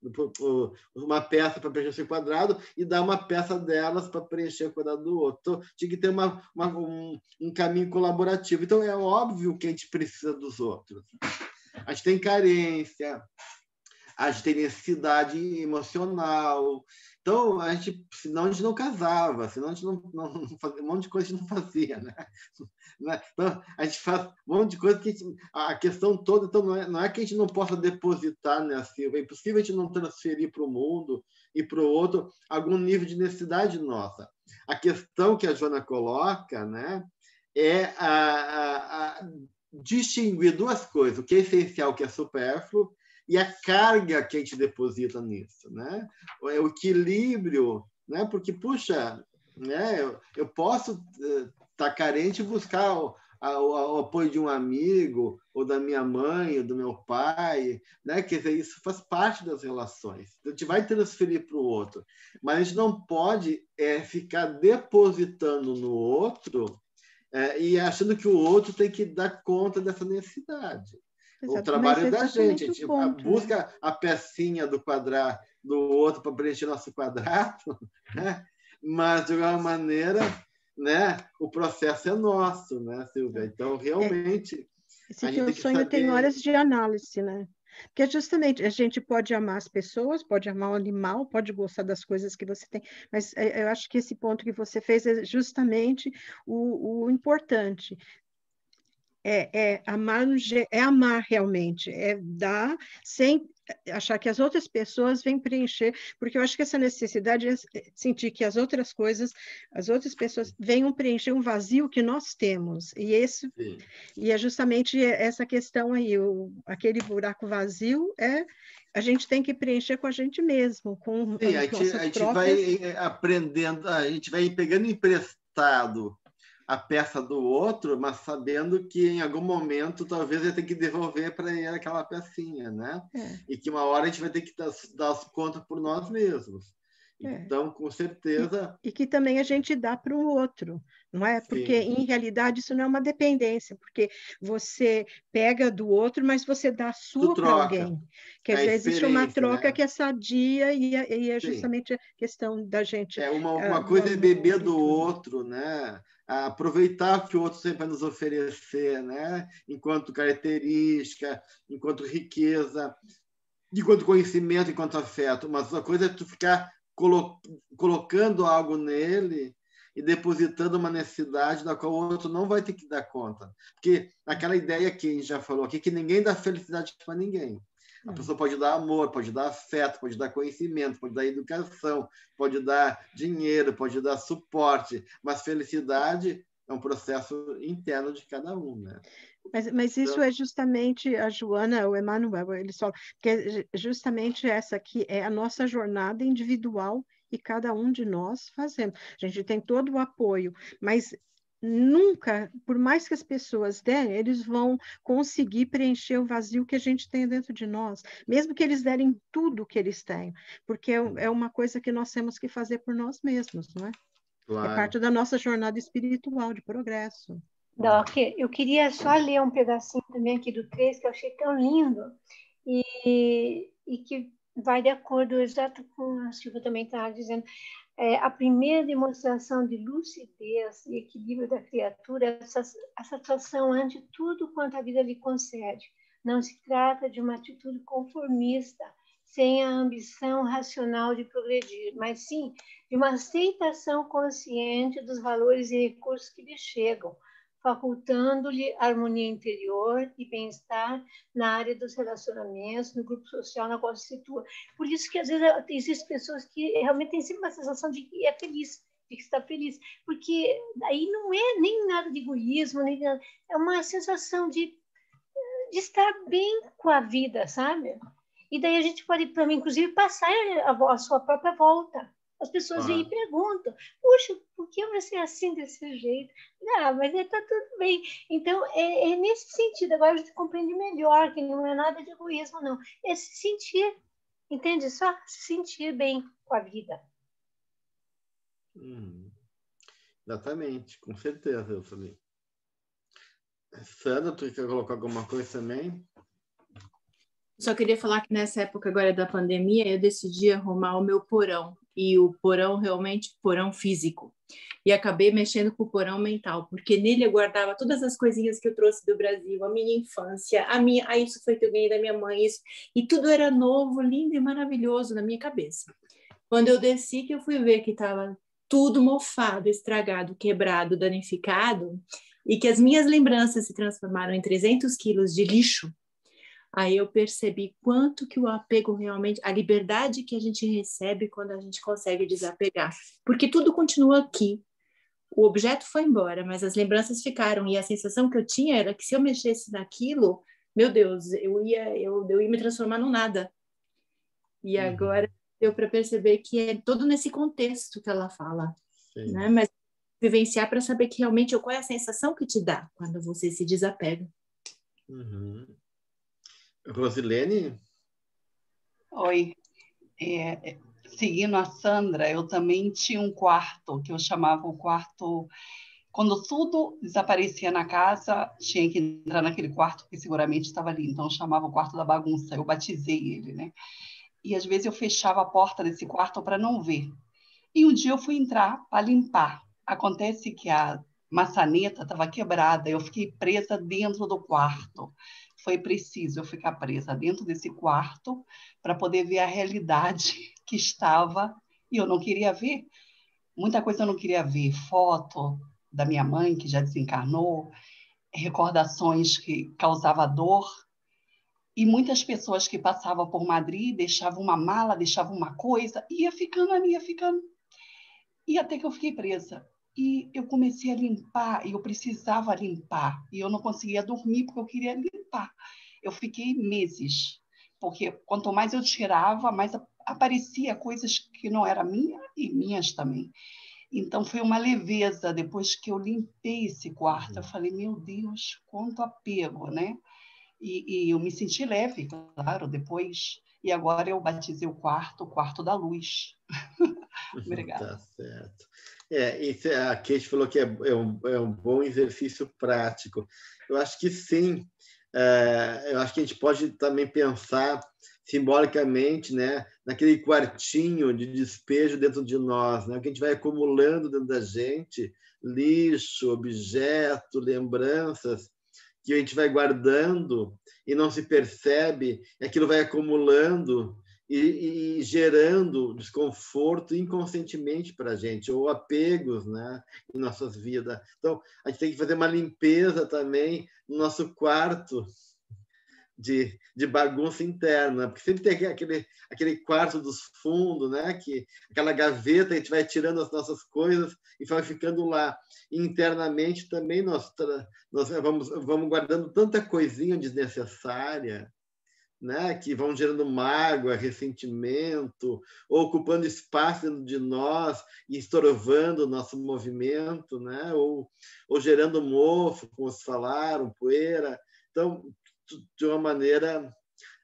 uma peça para preencher esse quadrado e dar uma peça delas para preencher o quadrado do outro. Então, tinha que ter uma, uma, um, um caminho colaborativo. Então, é óbvio que a gente precisa dos outros. A gente tem carência, a gente tem necessidade emocional. Então, a gente, senão a gente não casava, senão a gente não, não, não fazia um monte de coisa que a gente não fazia, né? Então, a gente faz um monte de coisa que a, gente, a questão toda, então, não é, não é que a gente não possa depositar, né, Silvia? É impossível a gente não transferir para o mundo e para o outro algum nível de necessidade nossa. A questão que a Joana coloca, né, é a, a, a distinguir duas coisas, o que é essencial, o que é supérfluo, e a carga que a gente deposita nisso, né? O equilíbrio, né? Porque, puxa, né? eu, eu posso estar tá carente e buscar o, a, o, o apoio de um amigo, ou da minha mãe, ou do meu pai, né? Quer dizer, isso faz parte das relações. A gente vai transferir para o outro, mas a gente não pode é, ficar depositando no outro é, e achando que o outro tem que dar conta dessa necessidade. O trabalho da gente, a gente ponto, busca né? a pecinha do quadrado do outro para preencher nosso quadrado, né? Mas, de alguma maneira, né? o processo é nosso, né, Silvia? Então, realmente... Esse teu sonho saber... tem horas de análise, né? Porque, justamente, a gente pode amar as pessoas, pode amar o animal, pode gostar das coisas que você tem, mas eu acho que esse ponto que você fez é justamente o, o importante. É, é, amar, é amar realmente, é dar sem achar que as outras pessoas vêm preencher, porque eu acho que essa necessidade é sentir que as outras coisas, as outras pessoas venham preencher um vazio que nós temos, e esse Sim. e é justamente essa questão aí, o, aquele buraco vazio é a gente tem que preencher com a gente mesmo, com Sim, as a gente, nossas a gente próprias... vai aprendendo, a gente vai pegando emprestado a peça do outro, mas sabendo que em algum momento talvez ele tenha que devolver para ele aquela pecinha, né? É. E que uma hora a gente vai ter que dar, dar as contas por nós mesmos. É. Então, com certeza... E, e que também a gente dá para o outro, não é? Porque, Sim. em realidade, isso não é uma dependência, porque você pega do outro, mas você dá a sua para alguém. Quer dizer, existe uma troca, né? Que é sadia e é, e é justamente a questão da gente... É, uma, uma uh, coisa é beber do outro, né? Aproveitar o que o outro sempre vai nos oferecer, né? Enquanto característica, enquanto riqueza, enquanto conhecimento, enquanto afeto. Mas uma coisa é tu ficar colo colocando algo nele e depositando uma necessidade da qual o outro não vai ter que dar conta. Porque aquela ideia que a gente já falou aqui, que ninguém dá felicidade para ninguém. A pessoa pode dar amor, pode dar afeto, pode dar conhecimento, pode dar educação, pode dar dinheiro, pode dar suporte, mas felicidade é um processo interno de cada um, né? Mas, mas isso então... é justamente a Joana, o Emmanuel, eles falam que é justamente essa aqui é a nossa jornada individual e cada um de nós fazendo. A gente tem todo o apoio, mas nunca, por mais que as pessoas derem, eles vão conseguir preencher o vazio que a gente tem dentro de nós, mesmo que eles derem tudo que eles têm, porque é uma coisa que nós temos que fazer por nós mesmos, não é? Claro. É parte da nossa jornada espiritual de progresso. Doc, eu queria só ler um pedacinho também aqui do três, que eu achei tão lindo, e, e que vai de acordo exato com a Silvia também estava dizendo. É, a primeira demonstração de lucidez e equilíbrio da criatura é a satisfação ante tudo quanto a vida lhe concede. Não se trata de uma atitude conformista, sem a ambição racional de progredir, mas sim de uma aceitação consciente dos valores e recursos que lhe chegam, facultando-lhe harmonia interior e bem-estar na área dos relacionamentos, no grupo social na qual se situa. Por isso que, às vezes, existem pessoas que realmente têm sempre uma sensação de que é feliz, de que está feliz, porque aí não é nem nada de egoísmo, nem nada, é uma sensação de, de estar bem com a vida, sabe? E daí a gente pode, inclusive, passar a, a sua própria volta. As pessoas vêm e perguntam, puxa, por que você é assim, desse jeito? Ah, mas está tudo bem. Então, é, é nesse sentido, agora a gente compreende melhor que não é nada de egoísmo, não. É se sentir, entende? Só se sentir bem com a vida. Hum, exatamente, com certeza, eu falei. Sandra, tu quer colocar alguma coisa também? Só queria falar que nessa época agora da pandemia, eu decidi arrumar o meu porão, e o porão realmente, porão físico. E acabei mexendo com o porão mental, porque nele eu guardava todas as coisinhas que eu trouxe do Brasil, a minha infância, a minha, ah, isso foi que eu ganhei da minha mãe, isso, e tudo era novo, lindo e maravilhoso na minha cabeça. Quando eu desci, que eu fui ver que estava tudo mofado, estragado, quebrado, danificado, e que as minhas lembranças se transformaram em trezentos quilos de lixo, aí eu percebi quanto que o apego realmente, a liberdade que a gente recebe quando a gente consegue desapegar. Porque tudo continua aqui. O objeto foi embora, mas as lembranças ficaram. E a sensação que eu tinha era que se eu mexesse naquilo, meu Deus, eu ia, eu, eu ia me transformar num nada. E uhum. agora deu para perceber que é todo nesse contexto que ela fala. Né? Mas vivenciar para saber que realmente qual é a sensação que te dá quando você se desapega. Uhum. Rosilene? Oi. É, seguindo a Sandra, eu também tinha um quarto, que eu chamava o quarto... Quando tudo desaparecia na casa, tinha que entrar naquele quarto que seguramente estava ali. Então, eu chamava o quarto da bagunça, eu batizei ele, né? E, às vezes, eu fechava a porta desse quarto para não ver. E um dia eu fui entrar para limpar. Acontece que a maçaneta estava quebrada, eu fiquei presa dentro do quarto. Foi preciso eu ficar presa dentro desse quarto para poder ver a realidade que estava e eu não queria ver. Muita coisa eu não queria ver. Foto da minha mãe, que já desencarnou, recordações que causavam dor. E muitas pessoas que passavam por Madrid deixavam uma mala, deixavam uma coisa, ia ficando ali, ia ficando. E até que eu fiquei presa. E eu comecei a limpar, e eu precisava limpar. E eu não conseguia dormir, porque eu queria limpar. Eu fiquei meses, porque quanto mais eu tirava, mais aparecia coisas que não eram minhas e minhas também. Então, foi uma leveza. Depois que eu limpei esse quarto, eu falei, meu Deus, quanto apego, né? E, e eu me senti leve, claro, depois. E agora eu batizei o quarto, o quarto da luz. Obrigada. Tá certo. É, e a Kate falou que é, é, um, é um bom exercício prático. Eu acho que sim. É, eu acho que a gente pode também pensar simbolicamente, né, naquele quartinho de despejo dentro de nós, né, que a gente vai acumulando dentro da gente, lixo, objeto, lembranças, que a gente vai guardando e não se percebe, e aquilo vai acumulando e, e gerando desconforto inconscientemente para a gente, ou apegos, né, em nossas vidas. Então, a gente tem que fazer uma limpeza também no nosso quarto de, de bagunça interna, porque sempre tem aquele, aquele quarto dos fundos, né, que, aquela gaveta, a gente vai tirando as nossas coisas e vai ficando lá. E internamente também nós, nós vamos, vamos guardando tanta coisinha desnecessária, né, que vão gerando mágoa, ressentimento, ou ocupando espaço dentro de nós e estorvando o nosso movimento, né, ou, ou gerando mofo, como vocês falaram, poeira. Então, de uma maneira,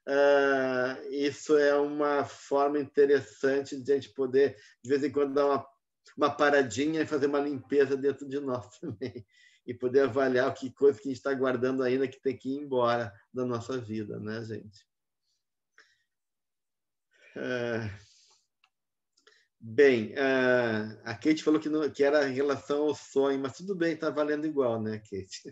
uh, isso é uma forma interessante de a gente poder, de vez em quando, dar uma, uma paradinha e fazer uma limpeza dentro de nós também, e poder avaliar o que coisa que a gente está guardando ainda que tem que ir embora da nossa vida, né, gente? Uh, bem, uh, a Kate falou que, não, que era em relação ao sonho, mas tudo bem, está valendo igual, né, Kate?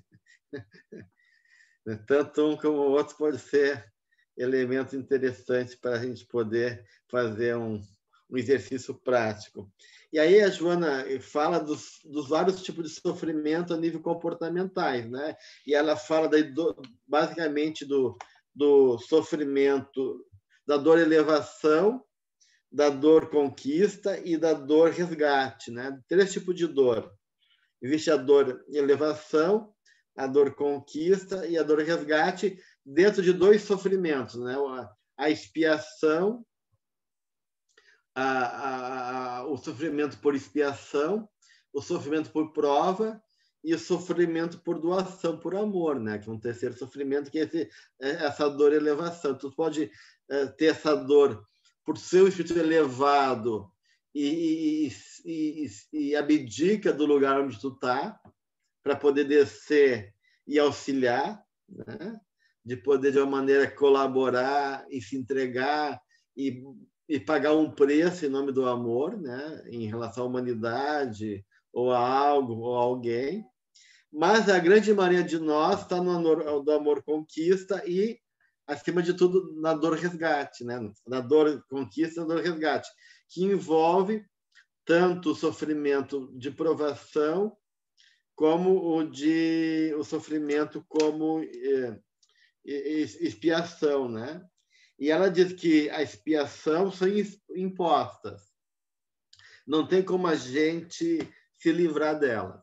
Tanto um como o outro pode ser elementos interessantes para a gente poder fazer um, um exercício prático. E aí a Joana fala dos, dos vários tipos de sofrimento a nível comportamentais, né? E ela fala daí do, basicamente do, do sofrimento, da dor elevação, da dor conquista e da dor resgate, né? Três tipos de dor. Existe a dor elevação, a dor conquista e a dor resgate dentro de dois sofrimentos, né? A expiação, a, a, a, o sofrimento por expiação, o sofrimento por prova e o sofrimento por doação, por amor, né? Que é um terceiro sofrimento, que é esse, essa dor elevação. Tu pode é, ter essa dor por seu espírito elevado e, e, e, e abdica do lugar onde tu está, para poder descer e auxiliar, né? de poder, de uma maneira, colaborar e se entregar e, e pagar um preço em nome do amor, né? Em relação à humanidade, ou a algo, ou a alguém. Mas a grande maioria de nós está no amor, do amor conquista e, acima de tudo, na dor resgate, né? Na dor conquista, na dor resgate, que envolve tanto o sofrimento de provação como o de o sofrimento como eh, expiação, né? E ela diz que a expiação são impostas. Não tem como a gente se livrar delas.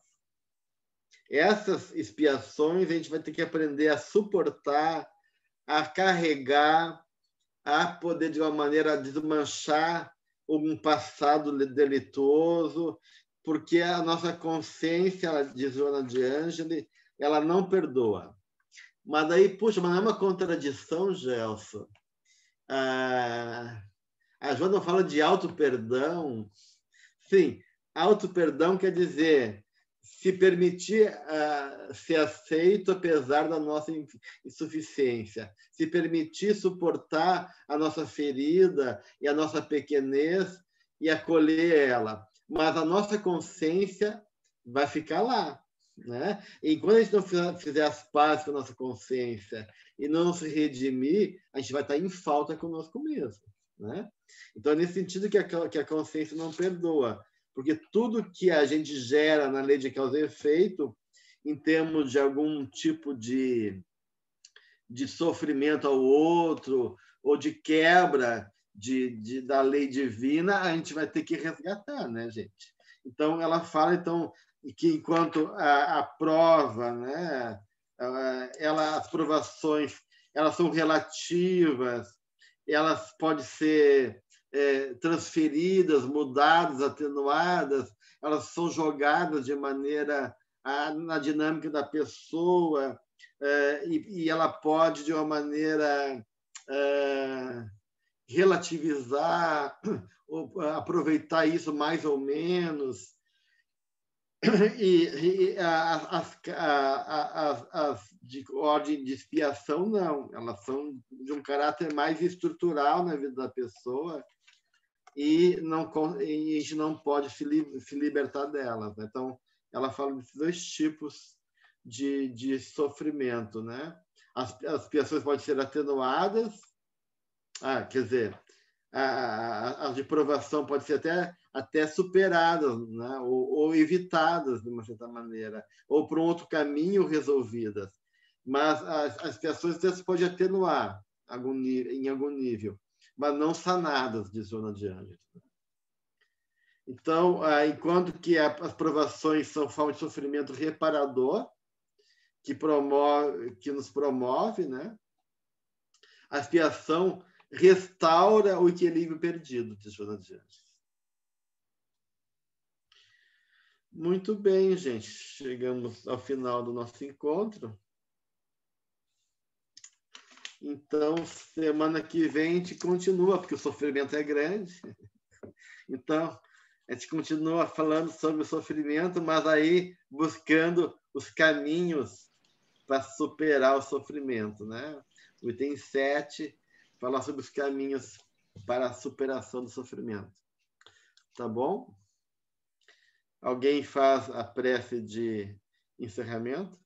Essas expiações a gente vai ter que aprender a suportar, a carregar, a poder, de uma maneira, desmanchar um passado delituoso, porque a nossa consciência, ela diz Joana de Ângeli, ela não perdoa. Mas daí, puxa, mas não é uma contradição, Gelson? Ah, a Joana fala de auto-perdão. Sim, auto-perdão quer dizer se permitir uh, ser aceito apesar da nossa insuficiência, se permitir suportar a nossa ferida e a nossa pequenez e acolher ela. Mas a nossa consciência vai ficar lá, né? E quando a gente não fizer as pazes com a nossa consciência e não se redimir, a gente vai estar em falta conosco mesmo, né? Então, é nesse sentido que a, que a consciência não perdoa, porque tudo que a gente gera na lei de causa e efeito, em termos de algum tipo de, de sofrimento ao outro, ou de quebra de, de, da lei divina, a gente vai ter que resgatar, né, gente? Então, ela fala então, que enquanto a, a prova, né, ela, as provações, elas são relativas, elas podem ser é, transferidas, mudadas, atenuadas, elas são jogadas de maneira a, na dinâmica da pessoa, é, e, e ela pode, de uma maneira, é, relativizar, ou aproveitar isso mais ou menos. E, e as, as, as de ordem de expiação, não. Elas são de um caráter mais estrutural na vida da pessoa e, não, e a gente não pode se, li, se libertar delas, né? Então, ela fala desses dois tipos de, de sofrimento, né? As, as expiações podem ser atenuadas, ah, quer dizer, as de provação podem ser até, até superadas, né? ou, ou evitadas, de uma certa maneira, ou por um outro caminho resolvidas. Mas as, as expiações até se podem atenuar algum, em algum nível, mas não sanadas, diz Joana de Ângeli. Então, enquanto que as provações são forma de sofrimento reparador, que, promove, que nos promove, né? A expiação restaura o equilíbrio perdido, diz Joana de Ângeli. Muito bem, gente. Chegamos ao final do nosso encontro. Então, semana que vem a gente continua, porque o sofrimento é grande. Então, a gente continua falando sobre o sofrimento, mas aí buscando os caminhos para superar o sofrimento, né? O item sete, falar sobre os caminhos para a superação do sofrimento. Tá bom? Alguém faz a prece de encerramento?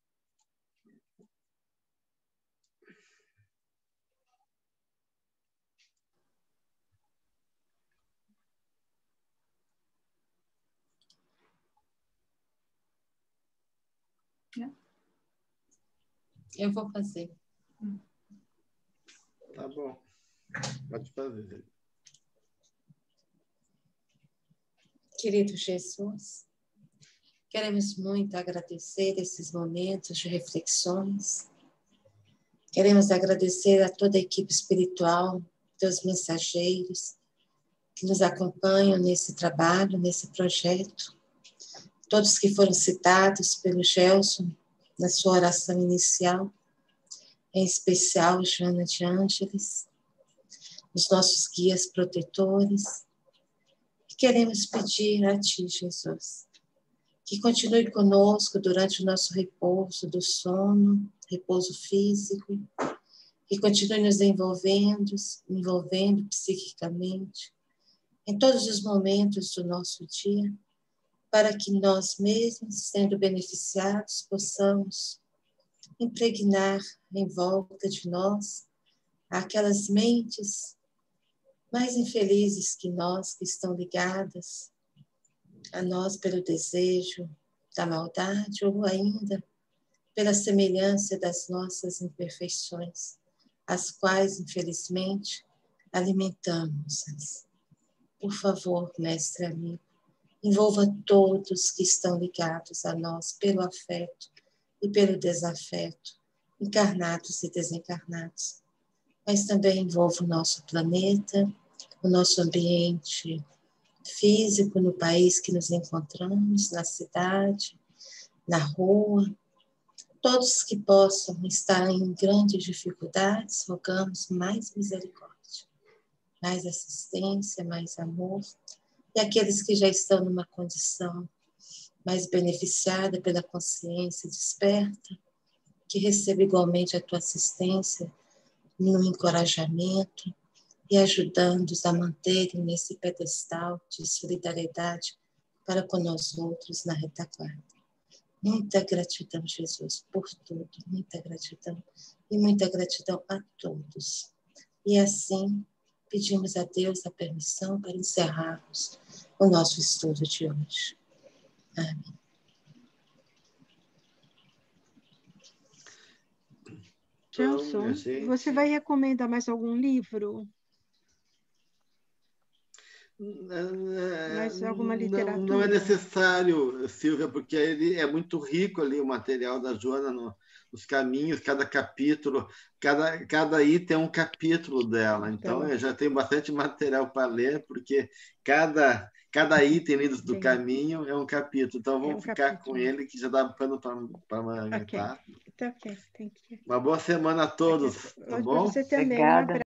Eu vou fazer. Tá bom. Pode fazer. Querido Jesus, queremos muito agradecer esses momentos de reflexões. Queremos agradecer a toda a equipe espiritual, teus mensageiros, que nos acompanham nesse trabalho, nesse projeto. Todos que foram citados pelo Gelson na sua oração inicial, em especial Joana de Ângeles, os nossos guias protetores. E queremos pedir a Ti, Jesus, que continue conosco durante o nosso repouso do sono, repouso físico, que continue nos envolvendo, envolvendo psiquicamente, em todos os momentos do nosso dia, para que nós mesmos, sendo beneficiados, possamos impregnar em volta de nós aquelas mentes mais infelizes que nós, que estão ligadas a nós pelo desejo da maldade ou ainda pela semelhança das nossas imperfeições, as quais, infelizmente, alimentamos-as. Por favor, mestre amigo, envolva todos que estão ligados a nós pelo afeto e pelo desafeto, encarnados e desencarnados, mas também envolva o nosso planeta, o nosso ambiente físico no país que nos encontramos, na cidade, na rua, todos que possam estar em grandes dificuldades, rogamos mais misericórdia, mais assistência, mais amor, e aqueles que já estão numa condição mais beneficiada pela consciência desperta, que receba igualmente a tua assistência no encorajamento e ajudando-os a manterem nesse pedestal de solidariedade para com nós outros na retaguarda. Muita gratidão, Jesus, por tudo, muita gratidão e muita gratidão a todos. E assim, pedimos a Deus a permissão para encerrarmos o nosso estudo de hoje. Amém. Gelson, gente... você vai recomendar mais algum livro? Mais alguma literatura? Não, não é necessário, Silvia, porque ele é muito rico ali o material da Joana no, nos caminhos, cada capítulo, cada, cada item é um capítulo dela. Então, então eu já tenho bastante material para ler, porque cada, cada item ali do, do caminho é um capítulo. Então, vamos é um ficar capítulo. Com ele, que já dá pano para amanhã. Okay. Tá? Okay. Thank you. Uma boa semana a todos, okay. Tá bom? Você também. Obrigada.